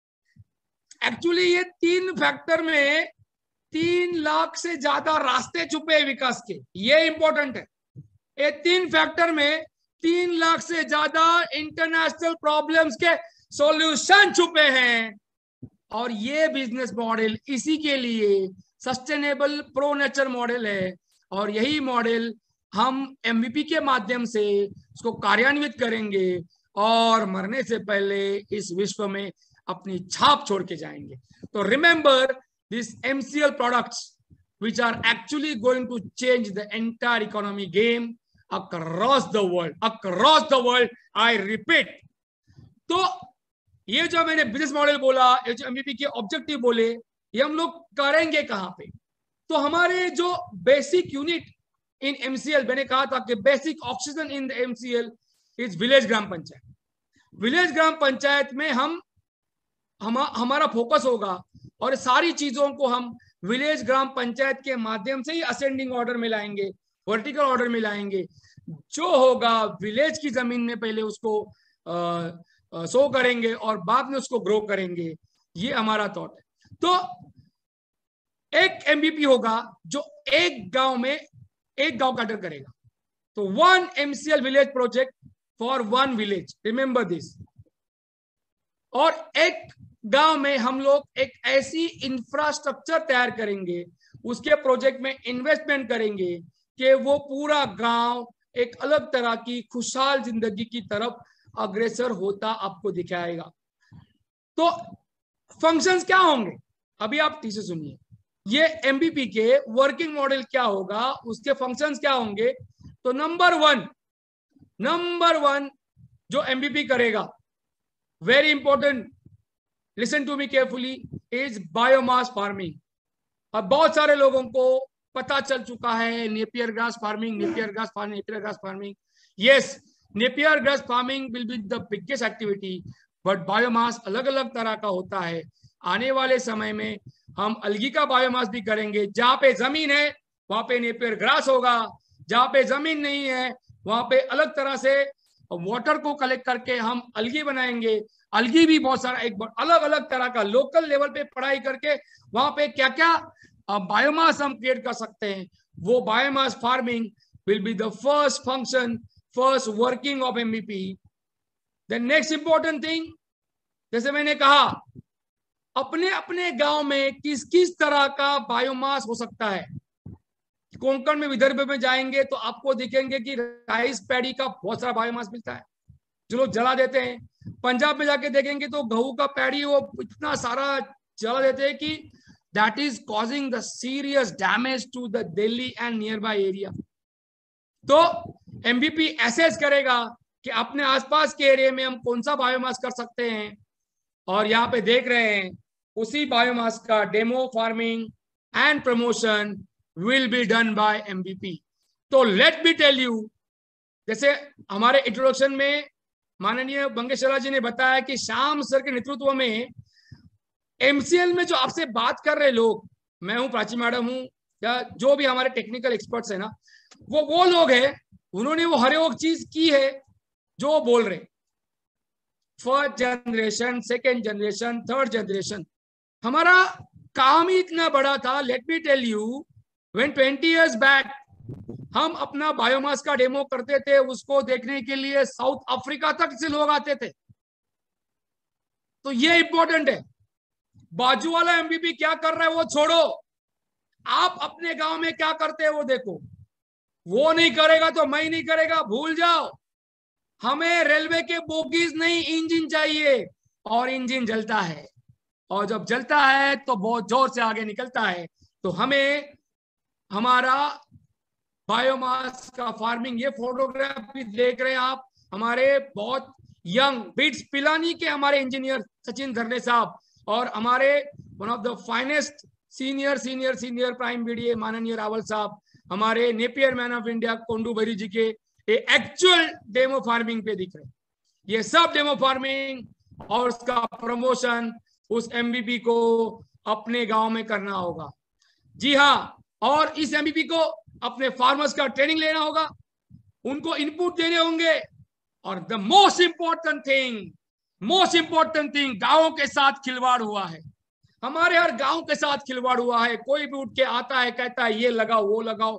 Actually ये तीन फैक्टर में तीन लाख से ज्यादा रास्ते छुपे हैं विकास के, ये इंपॉर्टेंट है। ये तीन फैक्टर में तीन लाख से ज्यादा इंटरनेशनल प्रॉब्लम्स के सॉल्यूशन छुपे हैं, और ये बिजनेस मॉडल इसी के लिए सस्टेनेबल प्रो नेचर मॉडल है। और यही मॉडल हम एमबीपी के माध्यम से उसको कार्यान्वित करेंगे और मरने से पहले इस विश्व में अपनी छाप छोड़ के जाएंगे। तो remember this MCL products which are actually going to change the entire economy game across the world, across the world, I repeat. तो ये जो मैंने बिजनेस मॉडल बोला, ये जो एमबीपी के ऑब्जेक्टिव बोले, ये हम लोग करेंगे कहां पे? तो हमारे जो बेसिक यूनिट इन एमसीएल, मैंने कहा था कि basic oxygen in the MCL is village ग्राम पंचायत। विलेज ग्राम पंचायत में हम हम हमारा फोकस होगा, और सारी चीजों को हम विलेज ग्राम पंचायत के माध्यम से ही असेंडिंग ऑर्डर में लाएंगे, वर्टिकल ऑर्डर में लाएंगे। जो होगा विलेज की जमीन में पहले उसको सो करेंगे और बाद में उसको ग्रो करेंगे, ये हमारा थॉट है। तो एक एमबीपी होगा जो एक गांव में एक गांव काटर करेगा। तो one MCL village project for one village, remember this. और एक गांव में हम लोग एक ऐसी इंफ्रास्ट्रक्चर तैयार करेंगे, उसके प्रोजेक्ट में इन्वेस्टमेंट करेंगे कि वो पूरा गांव एक अलग तरह की खुशहाल जिंदगी की तरफ अग्रसर होता आपको दिखाएगा। तो फंक्शंस क्या होंगे, अभी आप ठीक से सुनिए। ये एमबीपी के वर्किंग मॉडल क्या होगा, उसके फंक्शंस क्या होंगे। तो नंबर वन नंबर वन जो एमबीपी करेगा, very important, listen to me carefully, is biomass farming. अब बहुत सारे लोगों को पता चल चुका है napier grass farming, napier grass farming, napier grass farming. Yes, napier grass farming will be the biggest activity, but biomass अलग अलग तरह का होता है। आने वाले समय में हम अलगी का बायोमास भी करेंगे। जहां पे जमीन है वहां पे नेपियर ग्रास होगा, जहां पे जमीन नहीं है वहां पे अलग तरह से और वाटर को कलेक्ट करके हम अलगी बनाएंगे। अलगी भी बहुत सारा एक अलग अलग तरह का लोकल लेवल पे पढ़ाई करके वहां पे क्या क्या बायोमास हम क्रिएट कर सकते हैं। वो biomass farming will be the first function, first working of MBP. The next important thing, जैसे मैंने कहा, अपने अपने गांव में किस किस तरह का बायोमास हो सकता है। कोंकण में, विदर्भ में जाएंगे तो आपको दिखेंगे कि राइस पैडी का बहुत सारा बायोमास मिलता है जो लोग जला देते हैं। पंजाब में जाके देखेंगे तो गेहूं का पैडी वो इतना सारा जला देते हैं कि that is causing the serious damage to the Delhi and nearby area. तो एमबीपी एसेस करेगा कि अपने आसपास के एरिया में हम कौन सा बायोमास कर सकते हैं, और यहाँ पे देख रहे हैं उसी बायोमास का demo farming and promotion will be done by M V P। तो let me tell you, जैसे हमारे इंट्रोडक्शन में माननीय बंगेशला जी ने बताया कि श्याम सर के नेतृत्व में एमसीएल में जो आपसे बात कर रहे लोग, मैं हूं, प्राची मैडम हूं, या जो भी हमारे टेक्निकल एक्सपर्ट्स है ना, वो वो लोग हैं, उन्होंने वो हर एक चीज की है जो बोल रहे। First generation, second generation, third generation, हमारा काम ही इतना बड़ा था। Let me tell you, When twenty years back हम अपना बायोमास का डेमो करते थे, उसको देखने के लिए साउथ अफ्रीका तक से लोग आते थे। तो ये इंपॉर्टेंट है। बाजू वाला एमबीपी क्या कर रहा है वो छोड़ो, आप अपने गांव में क्या करते हैं वो देखो। वो नहीं करेगा तो मैं नहीं करेगा, भूल जाओ। हमें रेलवे के बोगीज नहीं, इंजन चाहिए, और इंजन जलता है, और जब जलता है तो बहुत जोर से आगे निकलता है। तो हमें हमारा बायोमास का फार्मिंग, ये फोटोग्राफ भी देख रहे हैं आप, हमारे बहुत यंग बिट्स पिलानी के हमारे इंजीनियर सचिन धरने साहब, और हमारे one of the finest senior senior senior prime BDA माननीय रावल साहब, हमारे napier man of India Kondu Bhari ji के एक्चुअल डेमो फार्मिंग पे दिख रहे हैं। ये सब डेमो फार्मिंग और उसका प्रमोशन उस एमबीपी को अपने गांव में करना होगा। जी हाँ, और इस एमबीपी को अपने फार्मर्स का ट्रेनिंग लेना होगा, उनको इनपुट देने होंगे, और the most important thing most important thing गांवों के साथ खिलवाड़ हुआ है। हमारे हर गांव के साथ खिलवाड़ हुआ है। कोई भी उठ के आता है, कहता है ये लगाओ वो लगाओ,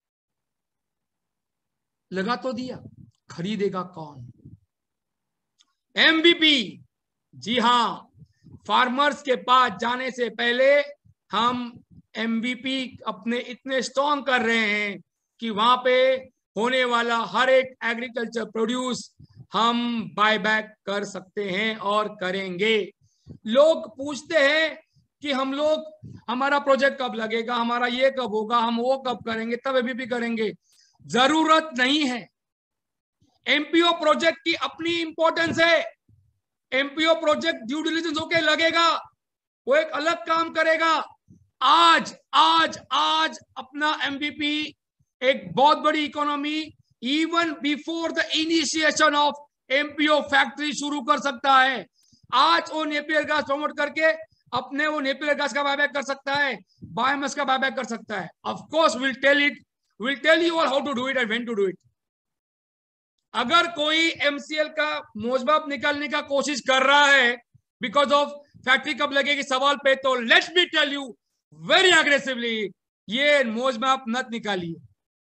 लगा तो दिया, खरीदेगा कौन? एमबीपी, जी हाँ, फार्मर्स के पास जाने से पहले हम एमबीपी अपने इतने स्ट्रॉन्ग कर रहे हैं कि वहां पे होने वाला हर एक एग्रीकल्चर प्रोड्यूस हम बायबैक कर सकते हैं और करेंगे। लोग पूछते हैं कि हम लोग, हमारा प्रोजेक्ट कब लगेगा, हमारा ये कब होगा, हम वो कब करेंगे, तब एमबीपी करेंगे। जरूरत नहीं है। एमपीओ प्रोजेक्ट की अपनी इंपॉर्टेंस है। एमपीओ प्रोजेक्ट ड्यू डिलिजेंस होके लगेगा, वो एक अलग काम करेगा। आज आज आज अपना एमबीपी एक बहुत बड़ी economy even before the initiation of MPO factory शुरू कर सकता है। आज वो नेपियर गैस प्रमोट करके अपने वो नेपियर गैस का बायबैक कर सकता है, बायोमास का बायबैक कर सकता है। Of course will tell it will tell you all how to do it and when to do it. अगर कोई एमसीएल का मोजमाप निकालने का कोशिश कर रहा है बिकॉज ऑफ फैक्ट्री कब लगेगी सवाल पे, तो let me tell you very aggressively, ये मोजमाप मत निकालिए।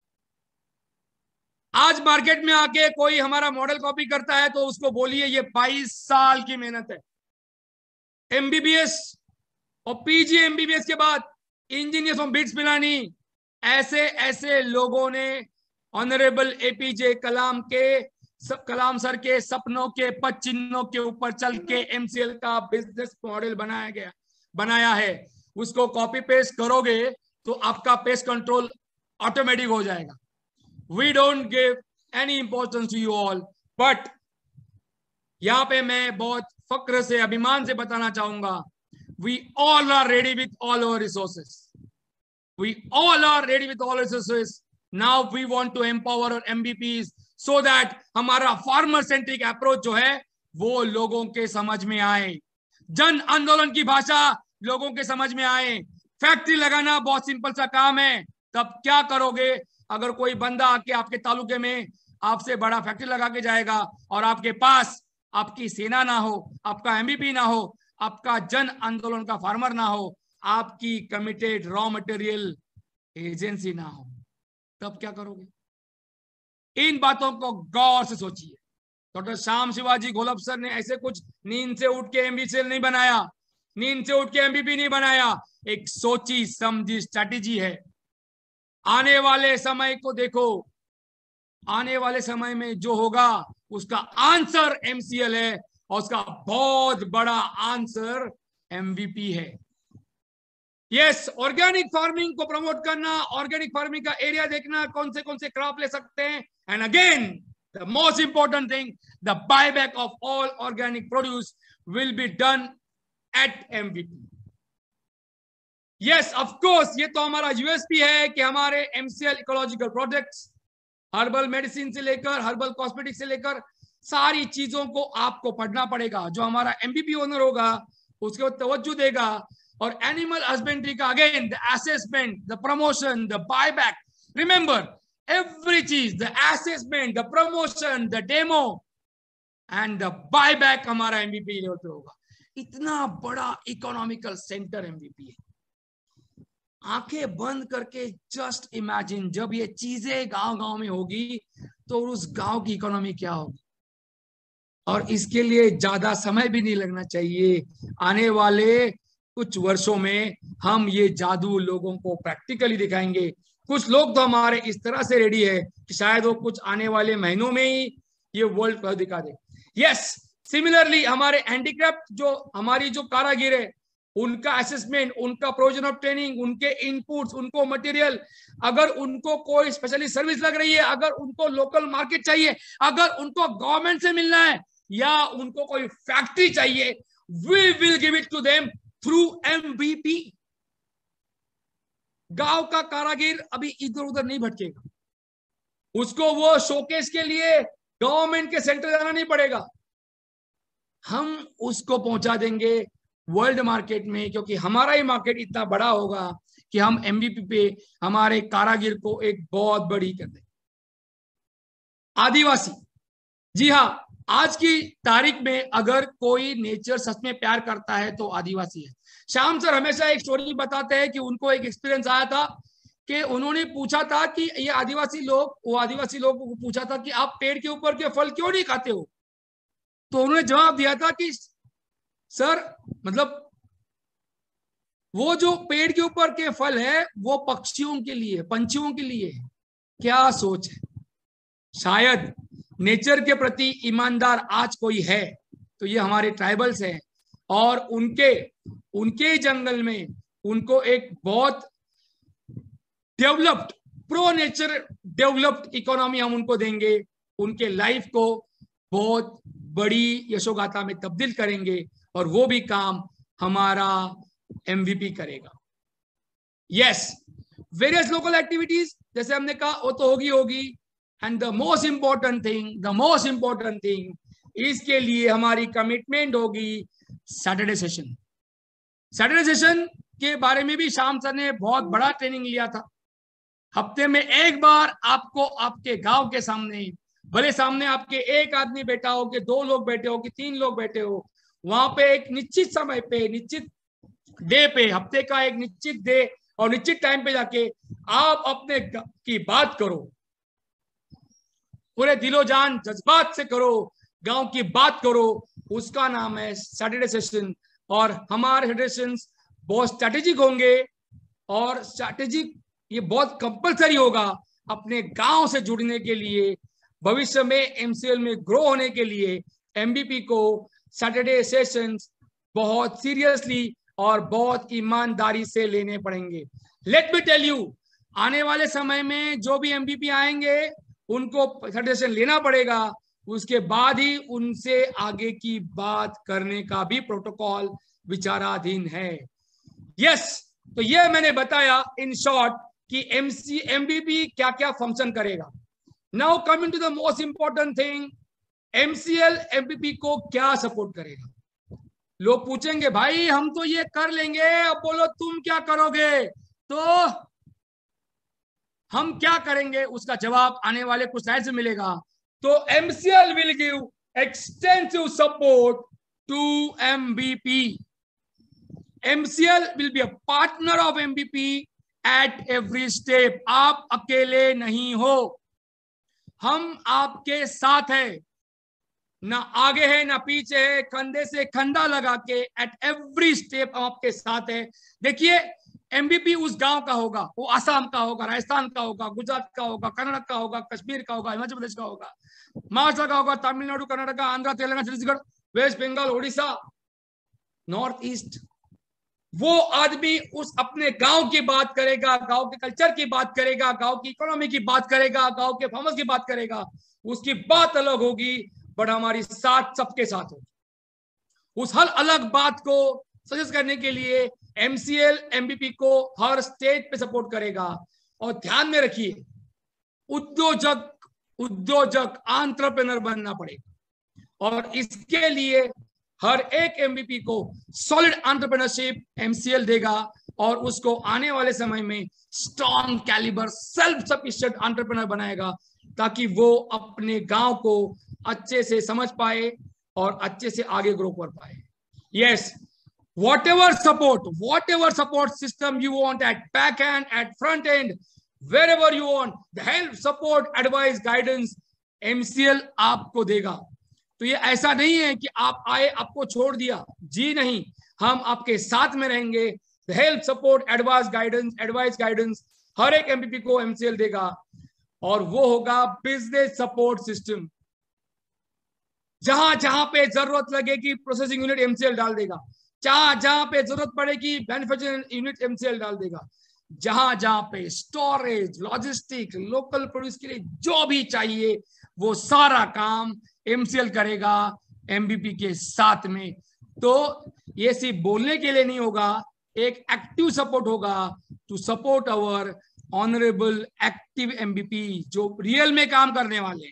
आज मार्केट में आके कोई हमारा मॉडल कॉपी करता है तो उसको बोलिए ये बाईस साल की मेहनत है। एमबीबीएस और पीजी एमबीबीएस के बाद इंजीनियर्स ऑफ बिट्स पिलानी, ऐसे ऐसे लोगों ने ऑनरेबल एपीजे कलाम के सब कलाम सर के सपनों के पद चिन्हों के ऊपर चल के एमसीएल का बिजनेस मॉडल बनाया गया बनाया है। उसको कॉपी पेस्ट करोगे तो आपका पेस्ट कंट्रोल ऑटोमेटिक हो जाएगा। We don't give any importance to you all, but यहां पे मैं बहुत फक्र से, अभिमान से बताना चाहूंगा, we all are ready with all our resources we all are ready with all resources now we want to empower our MBPs so that हमारा फार्मर सेंट्रिक अप्रोच जो है वो लोगों के समझ में आए, जन आंदोलन की भाषा लोगों के समझ में आए। फैक्ट्री लगाना बहुत सिंपल सा काम है, तब क्या करोगे अगर कोई बंदा आके आपके तालुके में आपसे बड़ा फैक्ट्री लगा के जाएगा और आपके पास आपकी सेना ना हो, आपका एमबीपी ना हो, आपका जन आंदोलन का फार्मर ना हो, आपकी कमिटेड रॉ मटेरियल एजेंसी ना हो, तब क्या करोगे? इन बातों को गौर से सोचिए। डॉक्टर श्याम शिवाजी घोलप सर ने ऐसे कुछ नींद से उठ के एमबीसी नहीं बनाया, नींद से उठ के एमबीपी नहीं बनाया, एक सोची समझी स्ट्रैटेजी है। आने वाले समय को देखो, आने वाले समय में जो होगा उसका आंसर एमसीएल है और उसका बहुत बड़ा आंसर एमवीपी है। यस, ऑर्गेनिक फार्मिंग को प्रमोट करना, ऑर्गेनिक फार्मिंग का एरिया देखना, कौन से कौन से क्रॉप ले सकते हैं, and again the most important thing, the buyback of all organic produce will be done at MVP. Yes, of course, ये तो हमारा यूएसपी है कि हमारे MCL ecological products, herbal medicine से लेकर हर्बल कॉस्मेटिक से लेकर सारी चीजों को आपको पढ़ना पड़ेगा। जो हमारा एमबीपी ओनर होगा उसके ऊपर तवज्जो देगा। और एनिमल हस्बेंड्री का again the assessment, the promotion, the buyback, remember एवरी चीज, the assessment, the promotion, the demo and the buyback हमारा एमबीपी लेवल पे होगा। इतना बड़ा इकोनॉमिकल सेंटर एमबीपी है। आंखें बंद करके जस्ट इमेजिन, जब ये चीजें गांव गांव में होगी तो उस गांव की इकोनॉमी क्या होगी। और इसके लिए ज्यादा समय भी नहीं लगना चाहिए। आने वाले कुछ वर्षों में हम ये जादू लोगों को प्रैक्टिकली दिखाएंगे। कुछ लोग तो हमारे इस तरह से रेडी है कि शायद वो कुछ आने वाले महीनों में ही ये वर्ल्ड को दिखा दे। यस, सिमिलरली हमारे हैंडीक्राफ्ट, जो हमारी जो कारागिर है, उनका असेसमेंट, उनका प्रोविजन ऑफ ट्रेनिंग, उनके इनपुट्स, उनको मटेरियल, अगर उनको कोई स्पेशली सर्विस लग रही है, अगर उनको लोकल मार्केट चाहिए, अगर उनको गवर्नमेंट से मिलना है या उनको कोई फैक्ट्री चाहिए, we will give it to them through MVP. गांव का कारागिर अभी इधर उधर नहीं भटकेगा, उसको वो शोकेस के लिए गवर्नमेंट के सेंटर जाना नहीं पड़ेगा। हम उसको पहुंचा देंगे वर्ल्ड मार्केट में, क्योंकि हमारा ही मार्केट इतना बड़ा होगा कि हम एमबीपी पे हमारे कारागिर को एक बहुत बड़ी कर दें। आदिवासी, जी हाँ, आज की तारीख में अगर कोई नेचर सच में प्यार करता है तो आदिवासी है। श्याम सर हमेशा एक स्टोरी बताते हैं कि उनको एक एक्सपीरियंस आया था कि उन्होंने पूछा था कि ये आदिवासी लोग, वो आदिवासी लोगों को पूछा था कि आप पेड़ के ऊपर के फल क्यों नहीं खाते हो। तो उन्होंने जवाब दिया था कि सर, मतलब वो जो पेड़ के ऊपर के फल है वो पक्षियों के लिए, पंछियों के लिए। क्या सोच है। शायद नेचर के प्रति ईमानदार आज कोई है तो ये हमारे ट्राइबल्स हैं, और उनके उनके जंगल में उनको एक बहुत developed, pro nature developed economy हम उनको देंगे। उनके लाइफ को बहुत बड़ी यशोगाथा में तब्दील करेंगे और वो भी काम हमारा एमवीपी करेगा। यस, वेरियस लोकल एक्टिविटीज जैसे हमने कहा वो तो होगी होगी and the most important thing, the most important thing, इसके लिए हमारी कमिटमेंट होगी सैटरडे सेशन। सैटरडे सेशन के बारे में भी श्याम सर ने बहुत बड़ा ट्रेनिंग लिया था। हफ्ते में एक बार आपको आपके गांव के सामने, भले सामने आपके एक आदमी बैठा हो कि दो लोग बैठे हो कि तीन लोग बैठे हो, वहां पे एक निश्चित समय पे, निश्चित डे पे, हफ्ते का एक निश्चित डे और निश्चित टाइम पे जाके आप अपने की बात करो, पूरे दिलो जान जज्बात से करो, गांव की बात करो। उसका नाम है सैटरडे सेशन। और हमारे सैटरडे सेशंस बहुत स्ट्रैटेजिक होंगे और स्ट्रैटेजिक ये बहुत कंपलसरी होगा अपने गांव से जुड़ने के लिए, भविष्य में एमसीएल में ग्रो होने के लिए। एमबीपी को सैटरडे सेशंस बहुत सीरियसली और बहुत ईमानदारी से लेने पड़ेंगे। लेट मी टेल यू, आने वाले समय में जो भी एमबीपी आएंगे उनको सैटरडे सेशन लेना पड़ेगा, उसके बाद ही उनसे आगे की बात करने का भी प्रोटोकॉल विचाराधीन है। यस, तो ये मैंने बताया इन शॉर्ट कि एमसी एमबीपी क्या क्या फंक्शन करेगा। Now coming to the most important thing, MCL MBP को क्या सपोर्ट करेगा। लोग पूछेंगे भाई हम तो ये कर लेंगे, अब बोलो तुम क्या करोगे। तो हम क्या करेंगे उसका जवाब आने वाले कुछ स्लाइड से मिलेगा। तो MCL will give extensive support to MBP. MCL will be a partner of MBP at every step. आप अकेले नहीं हो, हम आपके साथ है, ना आगे है ना पीछे है, कंधे से कंधा लगा के एट एवरी स्टेप हम आपके साथ है। देखिए एमबीपी उस गांव का होगा, वो आसाम का होगा, राजस्थान का होगा, गुजरात का होगा, कर्नाटक का होगा, कश्मीर का होगा, हिमाचल प्रदेश का होगा, महाराष्ट्र का होगा, Tamil Nadu, Karnataka, Andhra, Telangana, Chhattisgarh, west Bengal, Orissa, north east. वो आदमी उस अपने गांव की बात करेगा, गांव के कल्चर की बात करेगा, गांव की इकोनॉमी की बात करेगा, गांव के फार्मर्स की बात करेगा, उसकी बात अलग होगी, बट हमारी साथ सबके साथ होगी। उस हर अलग बात को सजेस्ट करने के लिए एमसीएल एमबीपी को हर स्टेज पे सपोर्ट करेगा। और ध्यान में रखिए, उद्योजक उद्योजक एंटरप्रेन्योर बनना पड़ेगा, और इसके लिए हर एक एमबीपी को सॉलिड एंटरप्रेन्योरशिप एमसीएल देगा, और उसको आने वाले समय में strong calibre self sufficient entrepreneur बनाएगा, ताकि वो अपने गांव को अच्छे से समझ पाए और अच्छे से आगे ग्रो कर पाए। Yes, whatever support, whatever support system you want at back end, at front end, wherever you want, the help, support, advice, guidance, MCL आपको देगा। तो ये ऐसा नहीं है कि आप आए आपको छोड़ दिया, जी नहीं, हम आपके साथ में रहेंगे। Help, support, advice, guidance, advice, guidance हर एक एमपीपी को एमसीएल देगा, और वो होगा बिजनेस सपोर्ट सिस्टम। जहां जहां पे जरूरत लगेगी प्रोसेसिंग यूनिट एमसीएल डाल देगा, जहां जहां पे जरूरत पड़ेगी मैन्युफैक्चरिंग यूनिट एमसीएल डाल देगा, जहां जहां पे स्टोरेज, लॉजिस्टिक, लोकल प्रोड्यूस के लिए जो भी चाहिए वो सारा काम एमसीएल करेगा एमबीपी के साथ में। तो ये सिर्फ बोलने के लिए नहीं होगा, एक एक्टिव सपोर्ट होगा to support our honourable active MBP जो रियल में काम करने वाले।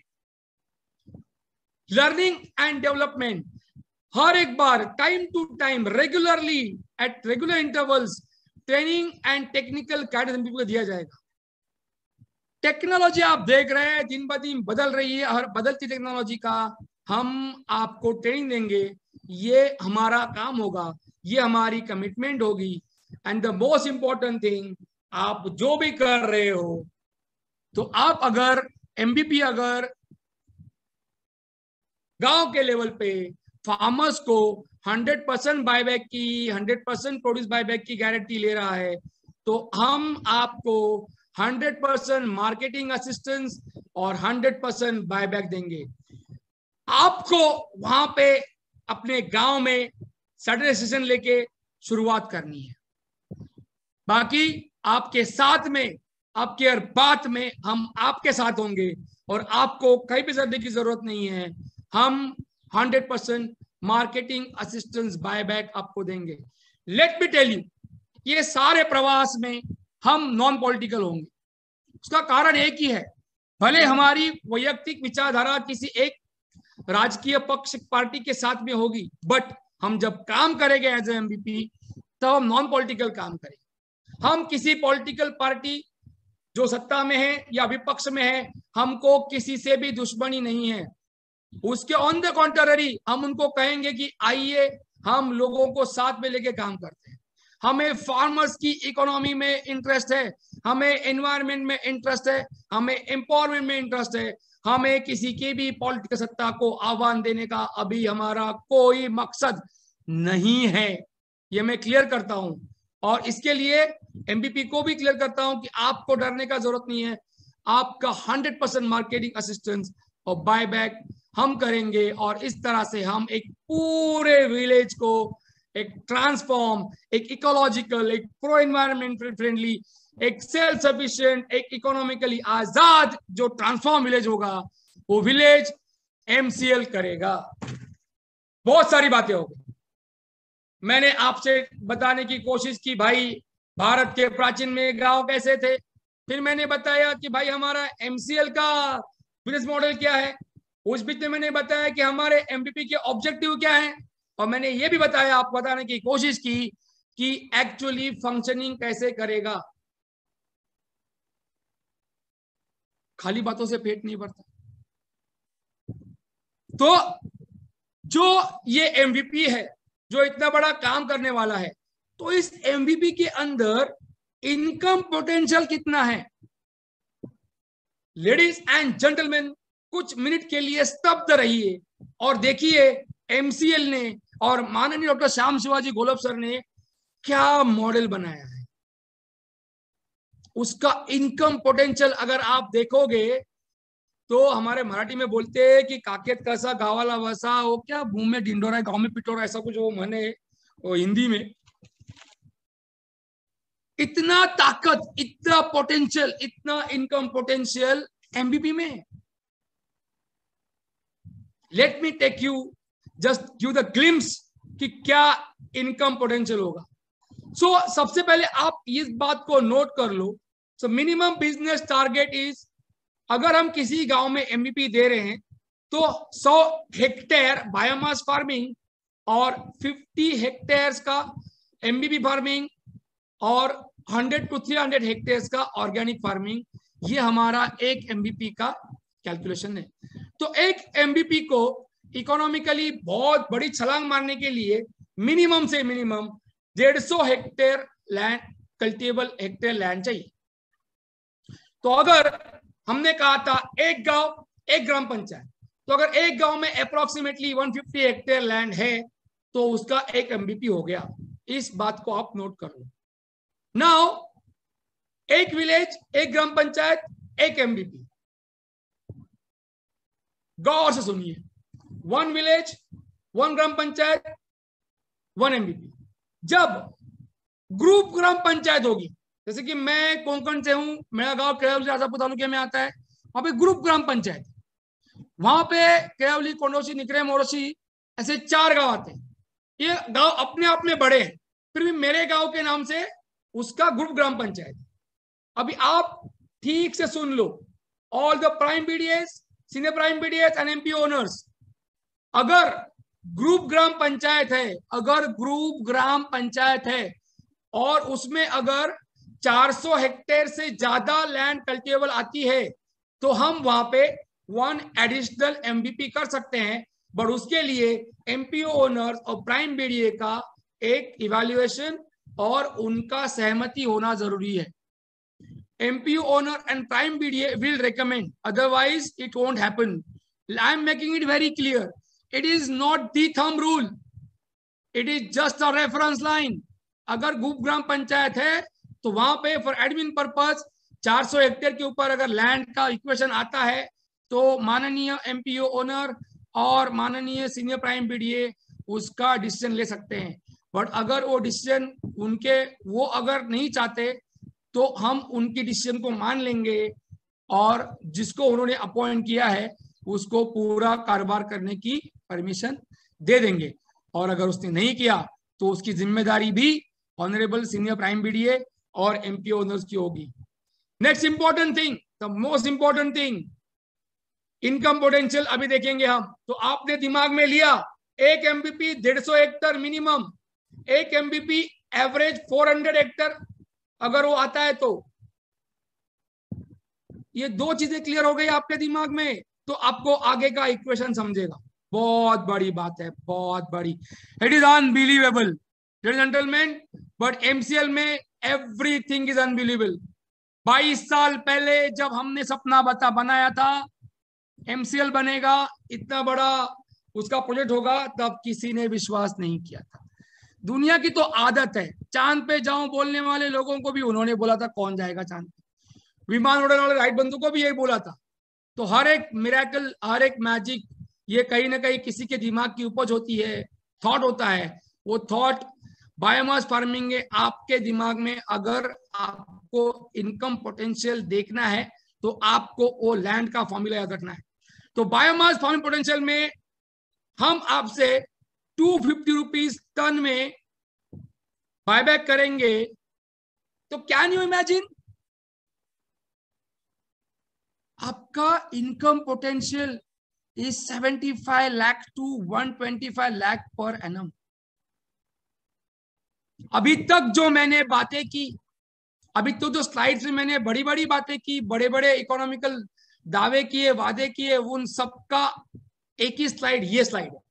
लर्निंग एंड डेवलपमेंट, हर एक बार time to time regularly at regular intervals training and technical guidance MBP को दिया जाएगा। टेक्नोलॉजी आप देख रहे हैं दिन ब दिन बदल रही है, हर बदलती टेक्नोलॉजी का हम आपको ट्रेनिंग देंगे, ये हमारा काम होगा, ये हमारी कमिटमेंट होगी। And the most important thing, आप जो भी कर रहे हो, तो आप अगर एमबीपी अगर गांव के लेवल पे फार्मर्स को हंड्रेड परसेंट बायबैक की, हंड्रेड परसेंट प्रोड्यूस बायबैक की गारंटी ले रहा है, तो हम आपको हंड्रेड परसेंट मार्केटिंग असिस्टेंस और हंड्रेड परसेंट बायबैक देंगे। आपको वहां पे अपने गांव में सडन डिसीजन लेके शुरुआत करनी है। बाकी आपके साथ में, आपके हर बात में हम आपके साथ होंगे, और आपको कहीं भी जाने की जरूरत नहीं है। हम hundred percent marketing assistance buyback आपको देंगे। लेट मी टेल यू, ये सारे प्रवास में हम नॉन पॉलिटिकल होंगे। उसका कारण एक ही है, भले हमारी वैयक्तिक विचारधारा किसी एक राजकीय पक्ष पार्टी के साथ में होगी, बट हम जब काम करेंगे एज ए एमबीपी, तब हम नॉन पॉलिटिकल काम करेंगे। हम किसी पॉलिटिकल पार्टी जो सत्ता में है या विपक्ष में है, हमको किसी से भी दुश्मनी नहीं है। उसके ऑन द कॉन्ट्ररी हम उनको कहेंगे कि आइए हम लोगों को साथ में लेके काम करते हैं। हमें फार्मर्स की इकोनॉमी में इंटरेस्ट है, हमें एनवायरनमेंट में इंटरेस्ट है, हमें एम्पावरमेंट में इंटरेस्ट है। हमें किसी की भी पॉलिटिकल सत्ता को आह्वान देने का अभी हमारा कोई मकसद नहीं है, ये मैं क्लियर करता हूं। और इसके लिए एमबीपी को भी क्लियर करता हूं कि आपको डरने का जरूरत नहीं है। आपका हंड्रेड परसेंट मार्केटिंग असिस्टेंस और बायबैक हम करेंगे, और इस तरह से हम एक पूरे विलेज को एक ट्रांसफॉर्म, एक इकोलॉजिकल, एक प्रो एनवायरमेंट फ्रेंडली, एक सेल्फ सफिशिएंट, एक इकोनॉमिकली आजाद जो ट्रांसफॉर्म विलेज होगा, वो विलेज एमसीएल करेगा। बहुत सारी बातें हो गई, मैंने आपसे बताने की कोशिश की भाई भारत के प्राचीन में गांव कैसे थे, फिर मैंने बताया कि भाई हमारा एमसीएल का बिजनेस मॉडल क्या है, उस बीच में मैंने बताया कि हमारे एमबीपी के ऑब्जेक्टिव क्या है, और मैंने ये भी बताया, आपको बताने की कोशिश की कि एक्चुअली फंक्शनिंग कैसे करेगा। खाली बातों से पेट नहीं भरता। तो जो ये एमवीपी है, जो इतना बड़ा काम करने वाला है, तो इस एमवीपी के अंदर इनकम पोटेंशियल कितना है? लेडीज एंड जेंटलमैन, कुछ मिनट के लिए स्तब्ध रहिए और देखिए एमसीएल ने और माननीय डॉक्टर श्याम शिवाजी गोलब सर ने क्या मॉडल बनाया है। उसका इनकम पोटेंशियल अगर आप देखोगे तो हमारे मराठी में बोलते हैं कि काकेत कसा गावाला वसा, वो क्या मुंह में ढिंडोरा गांव में पिटोरा, ऐसा कुछ वो माने वो हिंदी में। इतना ताकत, इतना पोटेंशियल, इतना इनकम पोटेंशियल एमबीपी में। Let me take you just give the glimpse कि क्या इनकम पोटेंशियल होगा। सो so, सबसे पहले आप इस बात को नोट कर लो। So minimum business target is, अगर हम किसी गांव में एमबीपी दे रहे हैं तो सौ हेक्टेयर बायोमास फार्मिंग और पचास हेक्टेयर्स का एमबीपी फार्मिंग और सौ टू तीन सौ हेक्टेयर्स का ऑर्गेनिक फार्मिंग, ये हमारा एक एमबीपी का कैलकुलेशन है। तो एक एमबीपी को इकोनॉमिकली बहुत बड़ी छलांग मारने के लिए मिनिमम से मिनिमम डेढ़ सौ hectare land, cultivable hectare land चाहिए। तो अगर हमने कहा था एक गांव एक ग्राम पंचायत, तो अगर एक गांव में अप्रोक्सीमेटली एक सौ पचास हेक्टेयर लैंड है तो उसका एक एमबीपी हो गया। इस बात को आप नोट कर लो। नाउ एक विलेज एक ग्राम पंचायत एक एमबीपी। गौर से सुनिए, वन विलेज वन ग्राम पंचायत वन एमबीपी। जब ग्रुप ग्राम पंचायत होगी, जैसे कि मैं कोंकण से हूं, मेरा गांव केरावली राजापुर तालुके में आता है, वहां पे ग्रुप ग्राम पंचायत, वहां पे केरावली, कोंडोसी, निकरे, मोरसी, ऐसे चार गांव आते हैं। ये गांव अपने आप में बड़े हैं, फिर भी मेरे गांव के नाम से उसका ग्रुप ग्राम पंचायत। अभी आप ठीक से सुन लो, all the prime BDS, senior prime BDS and MP owners, अगर ग्रुप ग्राम पंचायत है, अगर ग्रुप ग्राम पंचायत है और उसमें अगर चार सौ हेक्टेयर से ज्यादा लैंड कल्टिवेबल आती है तो हम वहां पे वन एडिशनल एमबीपी कर सकते हैं। बट उसके लिए एमपीओ ओनर्स और प्राइम बीडीए का एक इवैल्यूएशन और उनका सहमति होना जरूरी है। MPO owner and prime BDA will recommend, otherwise it won't happen. I am making it very clear, it is not the thumb rule, it is just a reference line. अगर ग्रुप ग्राम पंचायत है तो वहां पे फॉर एडमिन पर्पस चार सौ हेक्टेयर के ऊपर अगर लैंड का इक्वेशन आता है तो माननीय एमपीओ ओनर और माननीय सीनियर प्राइम बीडीए उसका डिसीजन ले सकते हैं। बट अगर वो डिसीजन उनके वो अगर नहीं चाहते तो हम उनकी डिसीजन को मान लेंगे और जिसको उन्होंने अपॉइंट किया है उसको पूरा कारोबार करने की परमिशन दे देंगे। और अगर उसने नहीं किया तो उसकी जिम्मेदारी भी ऑनरेबल सीनियर प्राइम बीडीए और एमपीओ ओनर्स की होगी। Next important thing, the most important thing, income potential अभी देखेंगे हम। तो आपने दिमाग में लिया एक एमबीपी डेढ़ सौ हेक्टर मिनिमम, एक एमबीपी एवरेज चार सौ हेक्टर अगर वो आता है तो ये दो चीजें क्लियर हो गई आपके दिमाग में, तो आपको आगे का इक्वेशन समझेगा। बहुत बड़ी बात है, बहुत बड़ी, it is unbelievable gentleman, but MCL में एवरीथिंग इज अनबिलीवेबल। बाईस साल पहले जब हमने सपना बता बनाया था एमसीएल बनेगा, इतना बड़ा उसका प्रोजेक्ट होगा, तब किसी ने विश्वास नहीं किया था। दुनिया की तो आदत है, चांद पे जाऊं बोलने वाले लोगों को भी उन्होंने बोला था कौन जाएगा चांद पे, विमान उड़ाने वाले राइट बंधु को भी यही बोला था। तो हर एक मिरेकल, हर एक मैजिक, ये कहीं ना कहीं किसी के दिमाग की उपज होती है, थॉट होता है। वो थॉट बायोमास फार्मिंग है आपके दिमाग में। अगर आपको इनकम पोटेंशियल देखना है तो आपको वो लैंड का फॉर्मूला याद रखना है। तो बायोमास फार्मिंग पोटेंशियल में हम आपसे टू फिफ्टी रुपीज टन में बायबैक करेंगे, तो कैन यू इमेजिन आपका income potential is seventy five lakh to one twenty five lakh per annum. अभी तक जो मैंने बातें की, अभी तो जो स्लाइड्स में मैंने बड़ी बड़ी बातें की, बड़े बड़े इकोनॉमिकल दावे किए, वादे किए, उन सबका एक ही स्लाइड, ये स्लाइड है।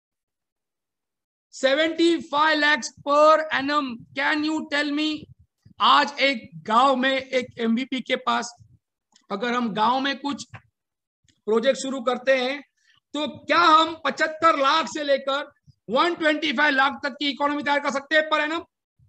पचहत्तर lakh per annum. Can you tell me, आज एक गांव में एक एमवीपी के पास अगर हम गांव में कुछ प्रोजेक्ट शुरू करते हैं तो क्या हम पचहत्तर लाख से लेकर एक सौ पच्चीस लाख तक की इकोनॉमी तैयार कर सकते हैं पर एनम?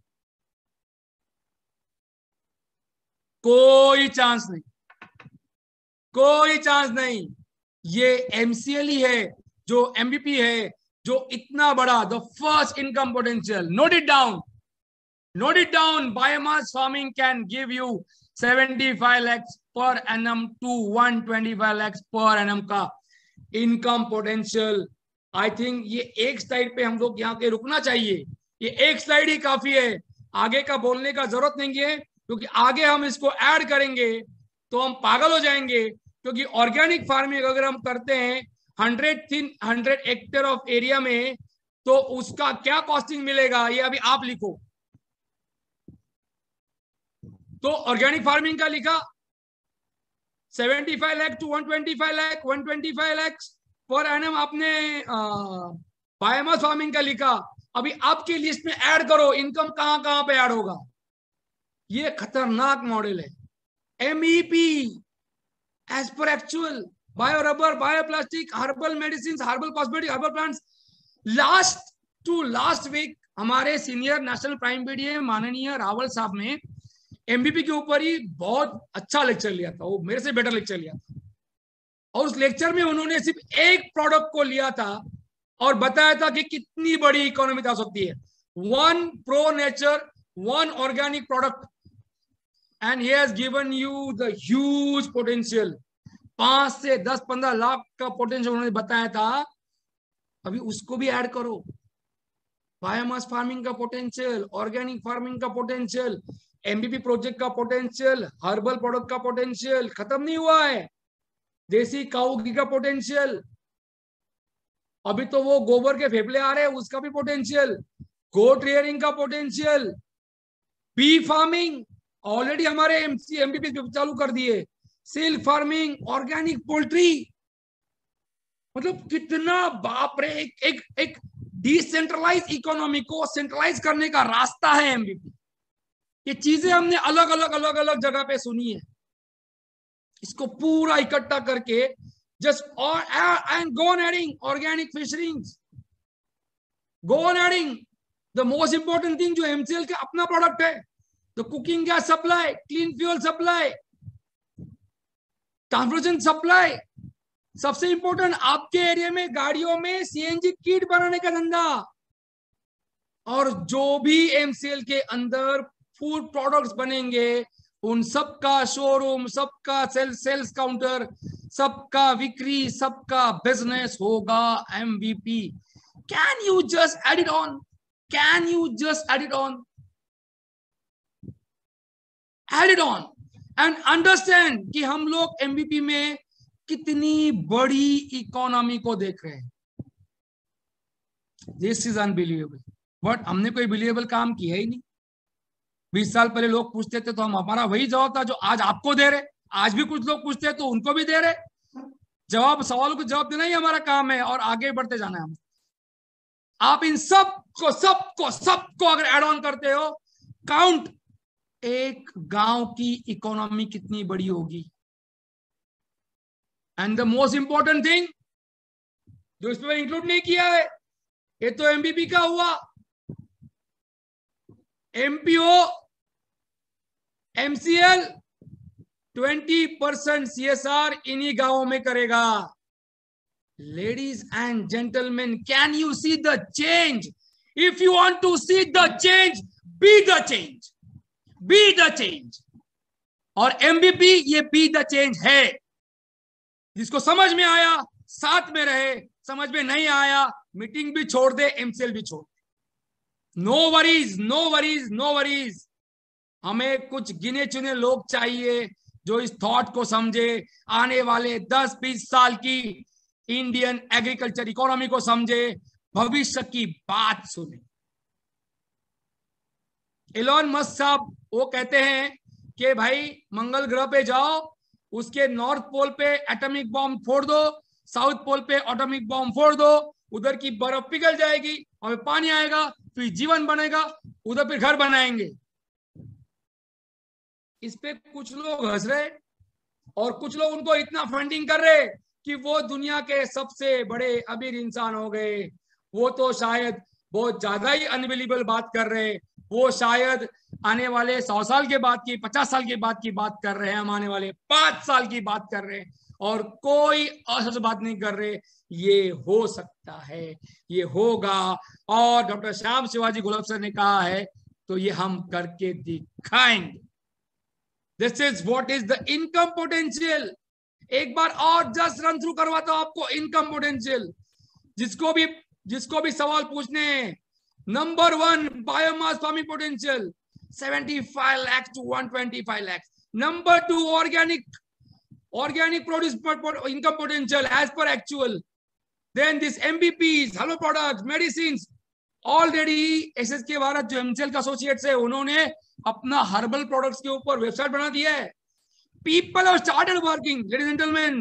कोई चांस नहीं, कोई चांस नहीं। ये एमसीएल ही है जो एमबीपी है, जो इतना बड़ा, the first income potential. Note it down, note it down. Biomass farming can give you पचहत्तर लाख पर एनम टू एक सौ पच्चीस लाख पर एनम का इनकम पोटेंशियल। आई थिंक ये एक स्लाइड पे हम लोग यहाँ के रुकना चाहिए। ये एक स्लाइड ही काफी है, आगे का बोलने का जरूरत नहीं है, क्योंकि आगे हम इसको ऐड करेंगे तो हम पागल हो जाएंगे। क्योंकि ऑर्गेनिक फार्मिंग अगर हम करते हैं हंड्रेड तीन हंड्रेड हेक्टेयर ऑफ एरिया में, तो उसका क्या कॉस्टिंग मिलेगा ये अभी आप लिखो। तो ऑर्गेनिक फार्मिंग का लिखा पचहत्तर लाख टू एक सौ पच्चीस लाख, एक सौ पच्चीस लाख पर एनम। आपने बायोमास फार्मिंग का लिखा, अभी आपकी लिस्ट में ऐड करो इनकम कहां कहां पे ऐड होगा। ये खतरनाक मॉडल है। MEP as per actual, bio rubber, bio plastic, herbal medicine, herbal cosmetic, herbal plants. Last to last week हमारे सीनियर नेशनल प्राइम बीडीए माननीय रावल साहब ने एमबीपी के ऊपर ही बहुत अच्छा लेक्चर लिया था, वो मेरे से बेटर लेक्चर लिया था। और उस लेक्चर में उन्होंने सिर्फ एक प्रोडक्ट को लिया था और बताया था कि कितनी बड़ी इकोनॉमी आ सकती है। One pro nature, one organic product, and he has given you the huge potential. पांच से दस पंद्रह लाख का पोटेंशियल उन्होंने बताया था। अभी उसको भी ऐड करो, बायोमास फार्मिंग का पोटेंशियल, ऑर्गेनिक फार्मिंग का पोटेंशियल, एमबीपी प्रोजेक्ट का पोटेंशियल, हर्बल प्रोडक्ट का पोटेंशियल खत्म नहीं हुआ है, देसी काऊ घी का पोटेंशियल, अभी तो वो गोबर के फेफड़े आ रहे हैं उसका भी पोटेंशियल, गोट रियरिंग का पोटेंशियल, बी फार्मिंग ऑलरेडी हमारे एमसी एमबीपी चालू कर दिए, सिल्क फार्मिंग, ऑर्गेनिक पोल्ट्री। मतलब कितना बाप रे, एक एक एक डिसेंट्रलाइज इकोनॉमी को सेंट्रलाइज करने का रास्ता है एमबीपी। ये चीजें हमने अलग अलग अलग अलग जगह पे सुनी है, इसको पूरा इकट्ठा करके जस्ट और and go on adding organic fisheries, go on adding the most important thing जो एमसीएल का अपना प्रोडक्ट है, the cooking gas supply, clean fuel supply, transportation supply. सबसे इंपॉर्टेंट आपके एरिया में गाड़ियों में सीएनजी किट बनाने का धंधा, और जो भी एमसीएल के अंदर फूड प्रोडक्ट्स बनेंगे उन सबका शोरूम, सबका सेल सेल्स काउंटर, सबका बिक्री, सबका बिजनेस होगा MVP. Can you just add it on, can you just add it on, add it on and understand कि हम लोग एमवीपी में कितनी बड़ी इकोनॉमी को देख रहे हैं। दिस इज अनबिलीवेबल, बट हमने कोई बिलीवेबल काम किया ही नहीं। बीस साल पहले लोग पूछते थे तो हम हमारा वही जवाब था जो आज आपको दे रहे, आज भी कुछ लोग पूछते हैं तो उनको भी दे रहे जवाब। सवालों को जवाब देना ही हमारा काम है और आगे बढ़ते जाना है हम। आप इन सब को सबको सबको अगर एड ऑन करते हो, काउंट एक गांव की इकोनॉमी कितनी बड़ी होगी। And the most important thing जो इसमें इंक्लूड नहीं किया है, ये तो एमबीपी का हुआ, एमपीओ एमसीएल बीस परसेंट सीएसआर इन्हीं गांवों में करेगा। Ladies and gentleman, can you see the change? If you want to see the change, be the change, be the change. और एमबीपी ये बी द चेंज है। जिसको समझ में आया साथ में रहे, समझ में नहीं आया मीटिंग भी छोड़ दे, एमसीएल भी छोड़ दे। No worries, no worries, no worries. हमें कुछ गिने चुने लोग चाहिए जो इस थॉट को समझे, आने वाले दस बीस साल की इंडियन एग्रीकल्चर इकोनॉमी को समझे, भविष्य की बात सुने। एलोन मस्क साहब वो कहते हैं कि भाई मंगल ग्रह पे जाओ उसके नॉर्थ पोल पे एटॉमिक बॉम्ब फोड़ दो, साउथ पोल पे एटॉमिक बॉम्ब फोड़ दो, उधर की बर्फ पिघल जाएगी और पानी आएगा, फिर जीवन बनेगा, उधर फिर घर बनाएंगे। इस पे कुछ लोग हंस रहे और कुछ लोग उनको इतना फंडिंग कर रहे कि वो दुनिया के सबसे बड़े अमीर इंसान हो गए। वो तो शायद बहुत ज्यादा ही अनबिलीवेबल बात कर रहे, वो शायद आने वाले सौ साल के बाद की, पचास साल के बाद की बात कर रहे हैं, हम आने वाले पांच साल की बात कर रहे हैं और कोई असच बात नहीं कर रहे। ये हो सकता है, ये होगा, और डॉक्टर श्याम शिवाजी गुलाब सर ने कहा है तो ये हम करके दिखाएंगे। This is what is the income potential. एक बार और जस्ट रन थ्रू करवाता हूं आपको इनकम पोटेंशियल। जिसको भी जिसको भी सवाल पूछने हैं, number one biomass farming potential seventy-five lakhs to one hundred twenty-five lakhs. Number two organic organic produce income potential as per actual. Then this M V Ps, hello products, medicines. Already S S K Bharat जो एमसीएल का एसोसिएट्स है, उन्होंने अपना हर्बल प्रोडक्ट्स के ऊपर वेबसाइट बना दिया है। People have started working, ladies and gentlemen.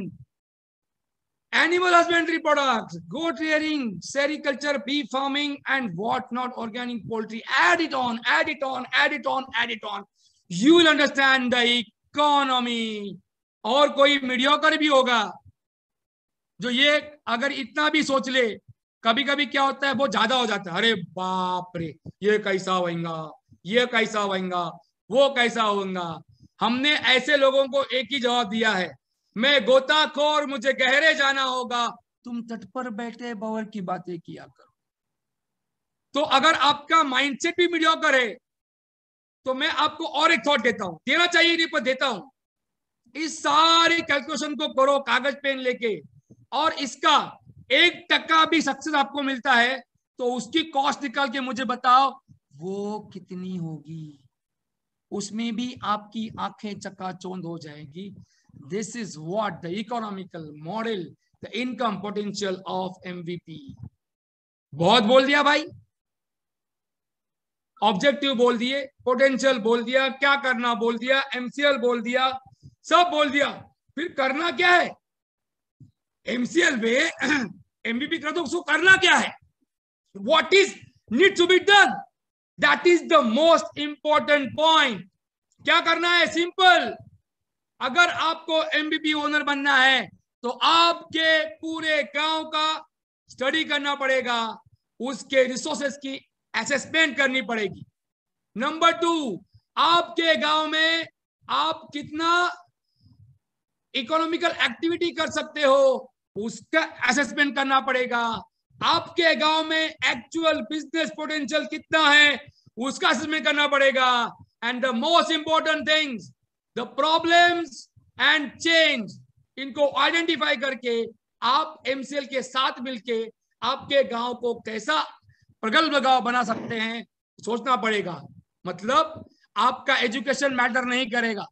Animal husbandry products, goat rearing, sericulture, beef farming, and what not, organic poultry. Add it on, add it on, add it on, add it on. You will understand the economy. और कोई मीडियोकर भी होगा जो ये अगर इतना भी सोच ले, कभी कभी क्या होता है वो ज्यादा हो जाता है। अरे बाप रे, ये कैसा होगा, ये कैसा होगा, वो कैसा होगा। हमने ऐसे लोगों को एक ही जवाब दिया है, मैं गोताखोर, मुझे गहरे जाना होगा, तुम तट पर बैठे बवर की बातें किया करो। तो अगर आपका माइंडसेट भी मीडियोकर है तो मैं आपको और एक थॉट देता हूं, देना चाहिए नहीं पर देता हूं। इस सारी कैलकुलेशन को करो कागज पेन लेके, और इसका एक टक्का भी सक्सेस आपको मिलता है तो उसकी कॉस्ट निकाल के मुझे बताओ वो कितनी होगी। उसमें भी आपकी आंखें चकाचौंध हो जाएगी। This is what the economical model, the income potential of M V P. बहुत बोल दिया भाई, ऑब्जेक्टिव बोल दिए, पोटेंशियल बोल दिया, क्या करना बोल दिया, एमसीएल बोल दिया, सब बोल दिया। फिर करना क्या है? एमसीएल में एमवीपी कर तो उसको करना क्या है? What is need to be done? That is the most important point. क्या करना है? सिंपल। अगर आपको एमबीपी ओनर बनना है तो आपके पूरे गांव का स्टडी करना पड़ेगा, उसके रिसोर्सेस की असेसमेंट करनी पड़ेगी। नंबर टू, आपके गांव में आप कितना इकोनॉमिकल एक्टिविटी कर सकते हो उसका असेसमेंट करना पड़ेगा। आपके गांव में एक्चुअल बिजनेस पोटेंशियल कितना है उसका असेसमेंट करना पड़ेगा। And the most important things, the problems and change, इनको आइडेंटिफाई करके आप एमसीएल के साथ मिलके आपके गांव को कैसा प्रगल्भ गांव बना सकते हैं सोचना पड़ेगा। मतलब आपका एजुकेशन मैटर नहीं करेगा,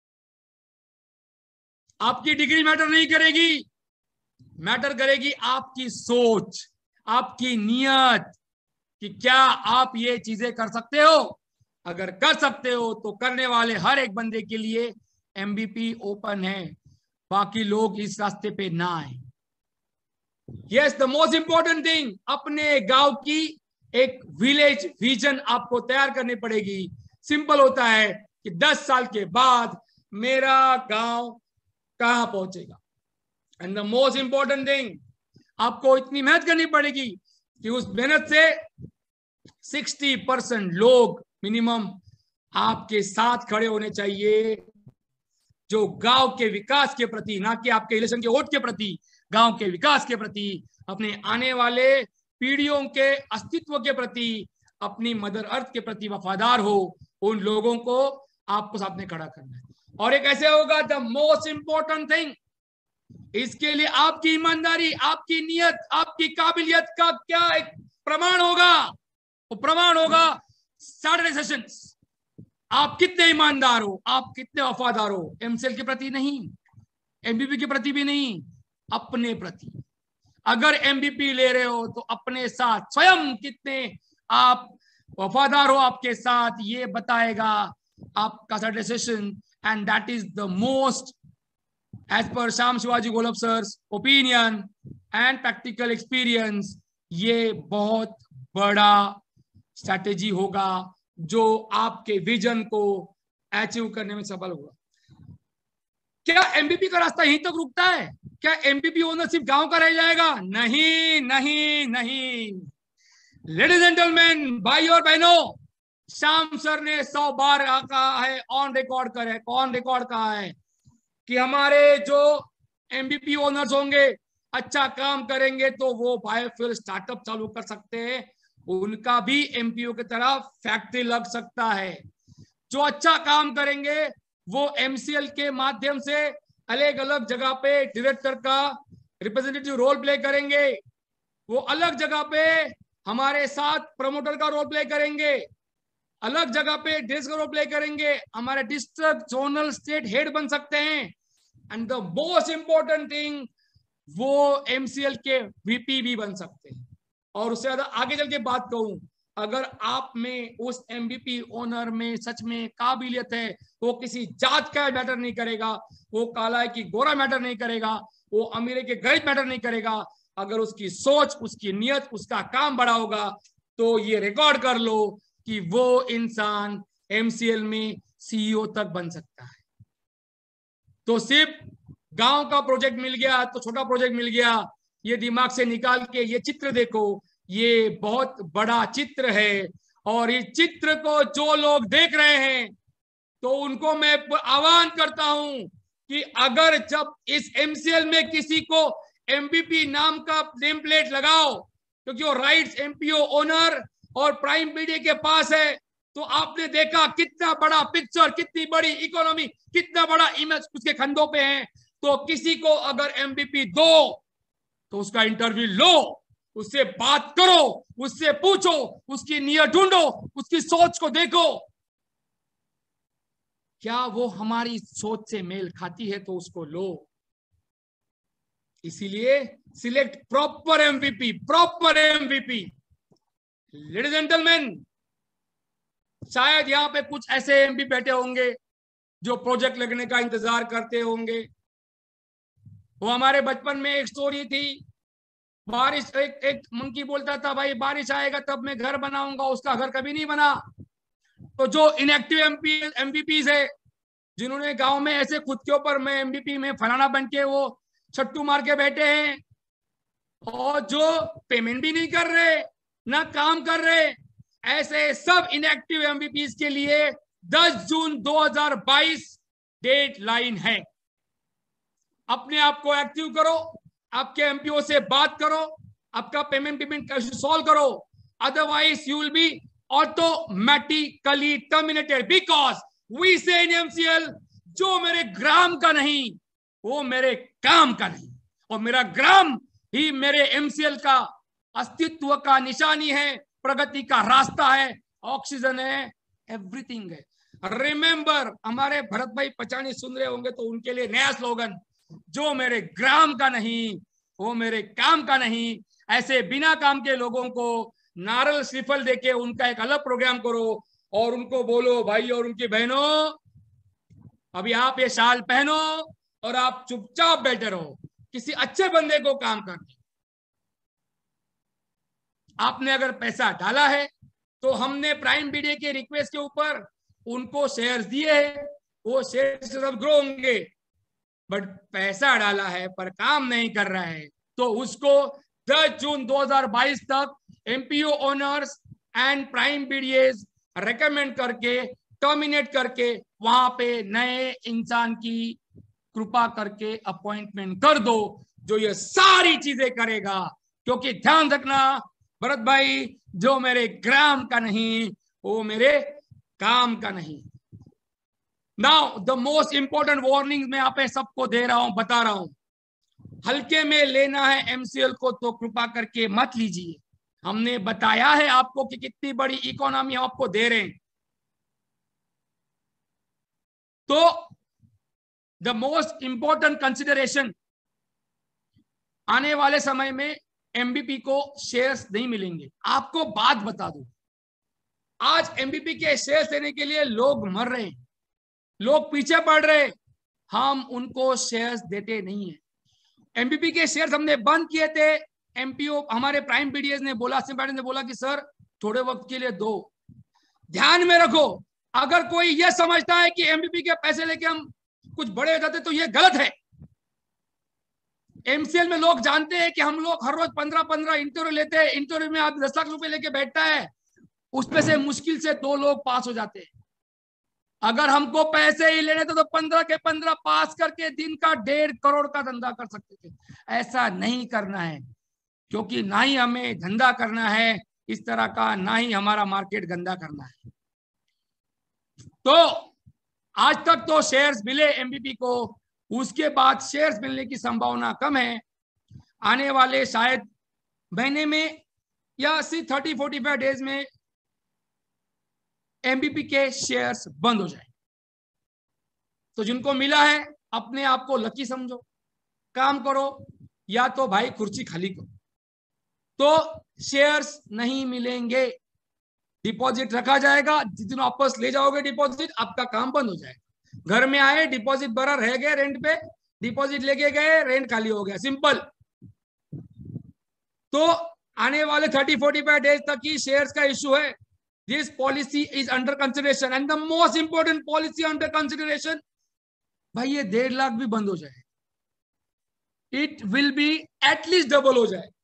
आपकी डिग्री मैटर नहीं करेगी, मैटर करेगी आपकी सोच, आपकी नियत कि क्या आप ये चीजें कर सकते हो। अगर कर सकते हो तो करने वाले हर एक बंदे के लिए एमबीपी ओपन है, बाकी लोग इस रास्ते पे ना आए। Yes, the most important thing, अपने गांव की एक विलेज विजन आपको तैयार करनी पड़ेगी। सिंपल होता है कि दस साल के बाद मेरा गांव कहां पहुंचेगा। And the most important thing, आपको इतनी मेहनत करनी पड़ेगी कि उस मेहनत से साठ परसेंट लोग मिनिमम आपके साथ खड़े होने चाहिए, जो गांव के विकास के प्रति, ना कि आपके इलेक्शन के वोट के प्रति, गांव के विकास के प्रति, अपने आने वाले पीढ़ियों के अस्तित्व के प्रति, अपनी मदर अर्थ के प्रति वफादार हो। उन लोगों को आपको साथ में खड़ा करना है। और एक ऐसे होगा द मोस्ट इंपॉर्टेंट थिंग, इसके लिए आपकी ईमानदारी, आपकी नियत, आपकी काबिलियत का क्या एक प्रमाण होगा। वो प्रमाण होगा सैटरडे सेशंस। आप कितने ईमानदार हो, आप कितने वफादार हो, एमसीएल के प्रति नहीं, एमबीपी के प्रति भी नहीं, अपने प्रति। अगर एमबीपी ले रहे हो तो अपने साथ स्वयं कितने आप वफादार हो आपके साथ, ये बताएगा आपका Saturday session. And that is the most as per Shyam Shivaji Gulab sir's opinion and practical experience, ये बहुत बड़ा स्ट्रैटेजी होगा जो आपके विजन को अचीव करने में सफल होगा। क्या एमबीपी का रास्ता यहीं तक रुकता है? क्या एमबीपी ओनर सिर्फ गांव का रह जाएगा? नहीं नहीं नहीं। लेडीज एंड जेंटलमैन, भाई और बहनों, श्याम सर ने सौ बार कहा है, ऑन रिकॉर्ड करे ऑन रिकॉर्ड कहा है कि हमारे जो एमबीपी ओनर्स होंगे, अच्छा काम करेंगे तो वो बायोफ्यूल स्टार्टअप चालू कर सकते हैं, उनका भी एमपीओ की तरह फैक्ट्री लग सकता है। जो अच्छा काम करेंगे वो एमसीएल के माध्यम से अलग अलग जगह पे डायरेक्टर का रिप्रेजेंटेटिव रोल प्ले करेंगे, वो अलग जगह पे हमारे साथ प्रमोटर का रोल प्ले करेंगे, अलग जगह पे डेस्क का रोल प्ले करेंगे, हमारे डिस्ट्रिक्ट जोनल स्टेट हेड बन सकते हैं, and the most important thing, वो एमसीएल के वीपी भी बन सकते हैं। और उससे ज्यादा आगे चल के बात कहूं, अगर आप में उस एमबीपी ओनर में सच में काबिलियत है, वो किसी जात का मैटर नहीं करेगा, वो काला है कि गोरा मैटर नहीं करेगा, वो अमीर के गरीब मैटर नहीं करेगा, अगर उसकी सोच, उसकी नियत, उसका काम बड़ा होगा, तो ये रिकॉर्ड कर लो कि वो इंसान एमसीएल में सीईओ तक बन सकता है। तो सिर्फ गांव का प्रोजेक्ट मिल गया तो छोटा प्रोजेक्ट मिल गया, ये दिमाग से निकाल के ये चित्र देखो, ये बहुत बड़ा चित्र है। और इस चित्र को जो लोग देख रहे हैं, तो उनको मैं आह्वान करता हूं कि अगर जब इस एमसीएल में किसी को एमबीपी नाम का नेम प्लेट लगाओ, क्योंकि वो राइट्स एमपीओ ओनर और प्राइम मीडिया के पास है, तो आपने देखा कितना बड़ा पिक्चर, कितनी बड़ी इकोनॉमी, कितना बड़ा इमेज उसके कंधों पे है। तो किसी को अगर एमबीपी दो तो उसका इंटरव्यू लो, उससे बात करो, उससे पूछो, उसकी नियत ढूंढो, उसकी सोच को देखो, क्या वो हमारी सोच से मेल खाती है, तो उसको लो। इसीलिए select proper MVP, proper MVP. Ladies and gentleman, शायद यहां पे कुछ ऐसे एमपी बैठे होंगे जो प्रोजेक्ट लगने का इंतजार करते होंगे। वो हमारे बचपन में एक स्टोरी थी, बारिश, एक एक मंकी बोलता था, भाई बारिश आएगा तब मैं घर बनाऊंगा, उसका घर कभी नहीं बना। तो जो इनएक्टिव एमपी एमवीपीज है, जिन्होंने गांव में ऐसे खुद के ऊपर मैं एमवीपी में फलाना बन के वो छट्टू मार के बैठे हैं, और जो पेमेंट भी नहीं कर रहे, ना काम कर रहे, ऐसे सब इनएक्टिव एमवीपीज के लिए दस जून दो हज़ार बाईस डेट लाइन है। अपने आप को एक्टिव करो, आपके एमपीओ से बात करो, आपका पेमेंट पेमेंट सॉल्व करो, otherwise you will be automatically terminated, because we say in MCL, जो मेरे ग्राम का नहीं वो मेरे काम का नहीं, और मेरा ग्राम ही मेरे एमसीएल का अस्तित्व का निशानी है, प्रगति का रास्ता है, ऑक्सीजन है, एवरीथिंग है। रिमेंबर, हमारे भरत भाई पचानी सुन रहे होंगे तो उनके लिए नया स्लोगन, जो मेरे ग्राम का नहीं वो मेरे काम का नहीं। ऐसे बिना काम के लोगों को नारल श्रीफल देके उनका एक अलग प्रोग्राम करो, और उनको बोलो, भाई और उनकी बहनों, अभी आप ये शाल पहनो और आप चुपचाप बैठे रहो, किसी अच्छे बंदे को काम करने। आपने अगर पैसा डाला है, तो हमने प्राइम मीडिया के रिक्वेस्ट के ऊपर उनको शेयर्स दिए हैं, वो शेयर सब ग्रो होंगे, बट पैसा डाला है पर काम नहीं कर रहा है, तो उसको दस जून दो हज़ार बाईस तक MPO owners and prime BDS recommend करके, टर्मिनेट करके, वहां पे नए इंसान की कृपा करके अपॉइंटमेंट कर दो, जो ये सारी चीजें करेगा। क्योंकि ध्यान रखना भरत भाई, जो मेरे ग्राम का नहीं वो मेरे काम का नहीं। Now the most important warning मैं आप सबको दे रहा हूं, बता रहा हूं, हल्के में लेना है एमसीएल को तो कृपा करके मत लीजिए। हमने बताया है आपको कि कितनी बड़ी इकोनॉमी आपको दे रहे हैं। तो द मोस्ट इंपॉर्टेंट कंसिडरेशन, आने वाले समय में एमबीपी को शेयर्स नहीं मिलेंगे। आपको बात बता दूं, आज एमबीपी के शेयर्स लेने के लिए लोग मर रहे हैं, लोग पीछे पड़ रहे हैं, हम उनको शेयर्स देते नहीं है। एमबीपी के शेयर्स हमने बंद किए थे। एमपीओ हमारे प्राइम बीडीएस ने बोला, ने बोला कि सर थोड़े वक्त के लिए दो। ध्यान में रखो, अगर कोई यह समझता है कि एमबीपी के पैसे लेके हम कुछ बड़े हो जाते तो यह गलत है। एमसीएल में लोग जानते हैं कि हम लोग हर रोज पंद्रह पंद्रह इंटरव्यू लेते हैं। इंटरव्यू में आप दस लाख रुपए लेके बैठता है, उसमें से मुश्किल से दो लोग पास हो जाते हैं। अगर हमको पैसे ही लेने थे तो पंद्रह के पंद्रह पास करके दिन का डेढ़ करोड़ का धंधा कर सकते थे। ऐसा नहीं करना है, क्योंकि ना ही हमें धंधा करना है इस तरह का, ना ही हमारा मार्केट गंदा करना है। तो आज तक तो शेयर्स मिले एमबीपी को, उसके बाद शेयर्स मिलने की संभावना कम है। आने वाले शायद महीने में या सी थर्टी फोर्टी फाइव डेज में एमबीपी के शेयर्स बंद हो जाए। तो जिनको मिला है अपने आप को लकी समझो, काम करो, या तो भाई कुर्सी खाली करो। तो शेयर्स नहीं मिलेंगे, डिपॉजिट रखा जाएगा। जिस दिन वापस ले जाओगे डिपॉजिट, आपका काम बंद हो जाएगा। घर में आए, डिपॉजिट भरा, रह गए रेंट पे, डिपॉजिट लेके गए, रेंट खाली हो गया, सिंपल। तो आने वाले थर्टी फोर्टी फाइव डेज तक ही शेयर्स का इश्यू है। This policy is under consideration and the most important policy under consideration, भाई ये डेढ़ लाख भी बंद हो जाए, it will be at least double हो जाए।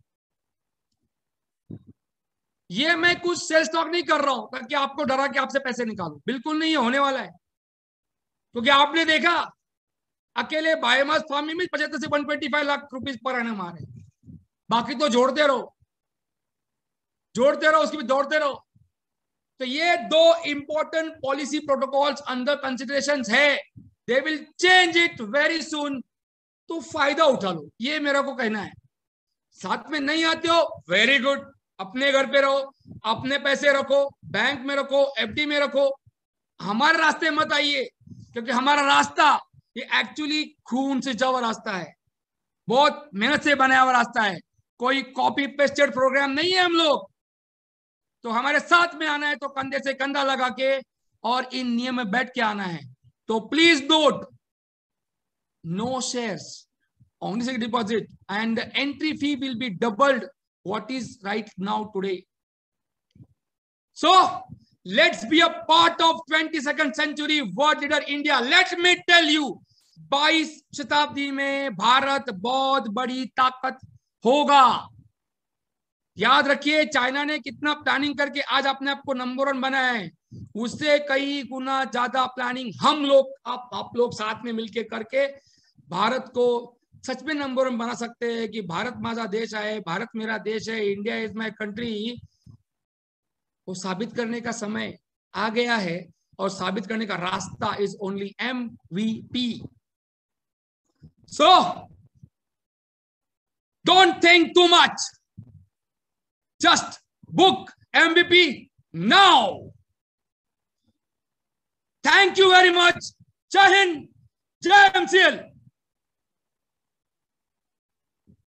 ये मैं कुछ सेल्स स्टॉक नहीं कर रहा हूं ताकि आपको डरा के आपसे पैसे निकालो, बिल्कुल नहीं, होने वाला है। क्योंकि आपने देखा अकेले बायोमास फार्मिंग में पचहत्तर से one twenty five lakh rupees per annum आ रहे, बाकी तो जोड़ते रहो जोड़ते रहो उसकी भी दौड़ते रहो। तो ये दो important policy protocols under consideration है, they will change it very soon. तो फायदा उठा लो, ये मेरा को कहना है। साथ में नहीं आते हो, वेरी गुड, अपने घर पे रहो, अपने पैसे रखो, बैंक में रखो, एफडी में रखो, हमारे रास्ते मत आइए। क्योंकि हमारा रास्ता ये एक्चुअली खून से जवा रास्ता है, बहुत मेहनत से बनाया हुआ रास्ता है, कोई कॉपी पेस्टेड प्रोग्राम नहीं है हम लोग। तो हमारे साथ में आना है तो कंधे से कंधा लगा के और इन नियम में बैठ के आना है। तो please note, no shares, only say deposit, and the entry fee will be doubled what is right now today. So let's be a part of twenty-second century world leader India. Let me tell you, बाईस शताब्दी में भारत बहुत बड़ी ताकत होगा। याद रखिए, चाइना ने कितना प्लानिंग करके आज अपने आप को नंबर वन बनाया है, उससे कई गुना ज्यादा प्लानिंग हम लोग आप आप लोग साथ में मिलके करके भारत को सच में नंबर वन बना सकते हैं कि भारत माझा देश है, भारत मेरा देश है, इंडिया इज माय कंट्री। वो साबित करने का समय आ गया है और साबित करने का रास्ता is only M V P. So don't think too much, just book MVP now. Thank you very much. जय हिंद, जय एमसीएल।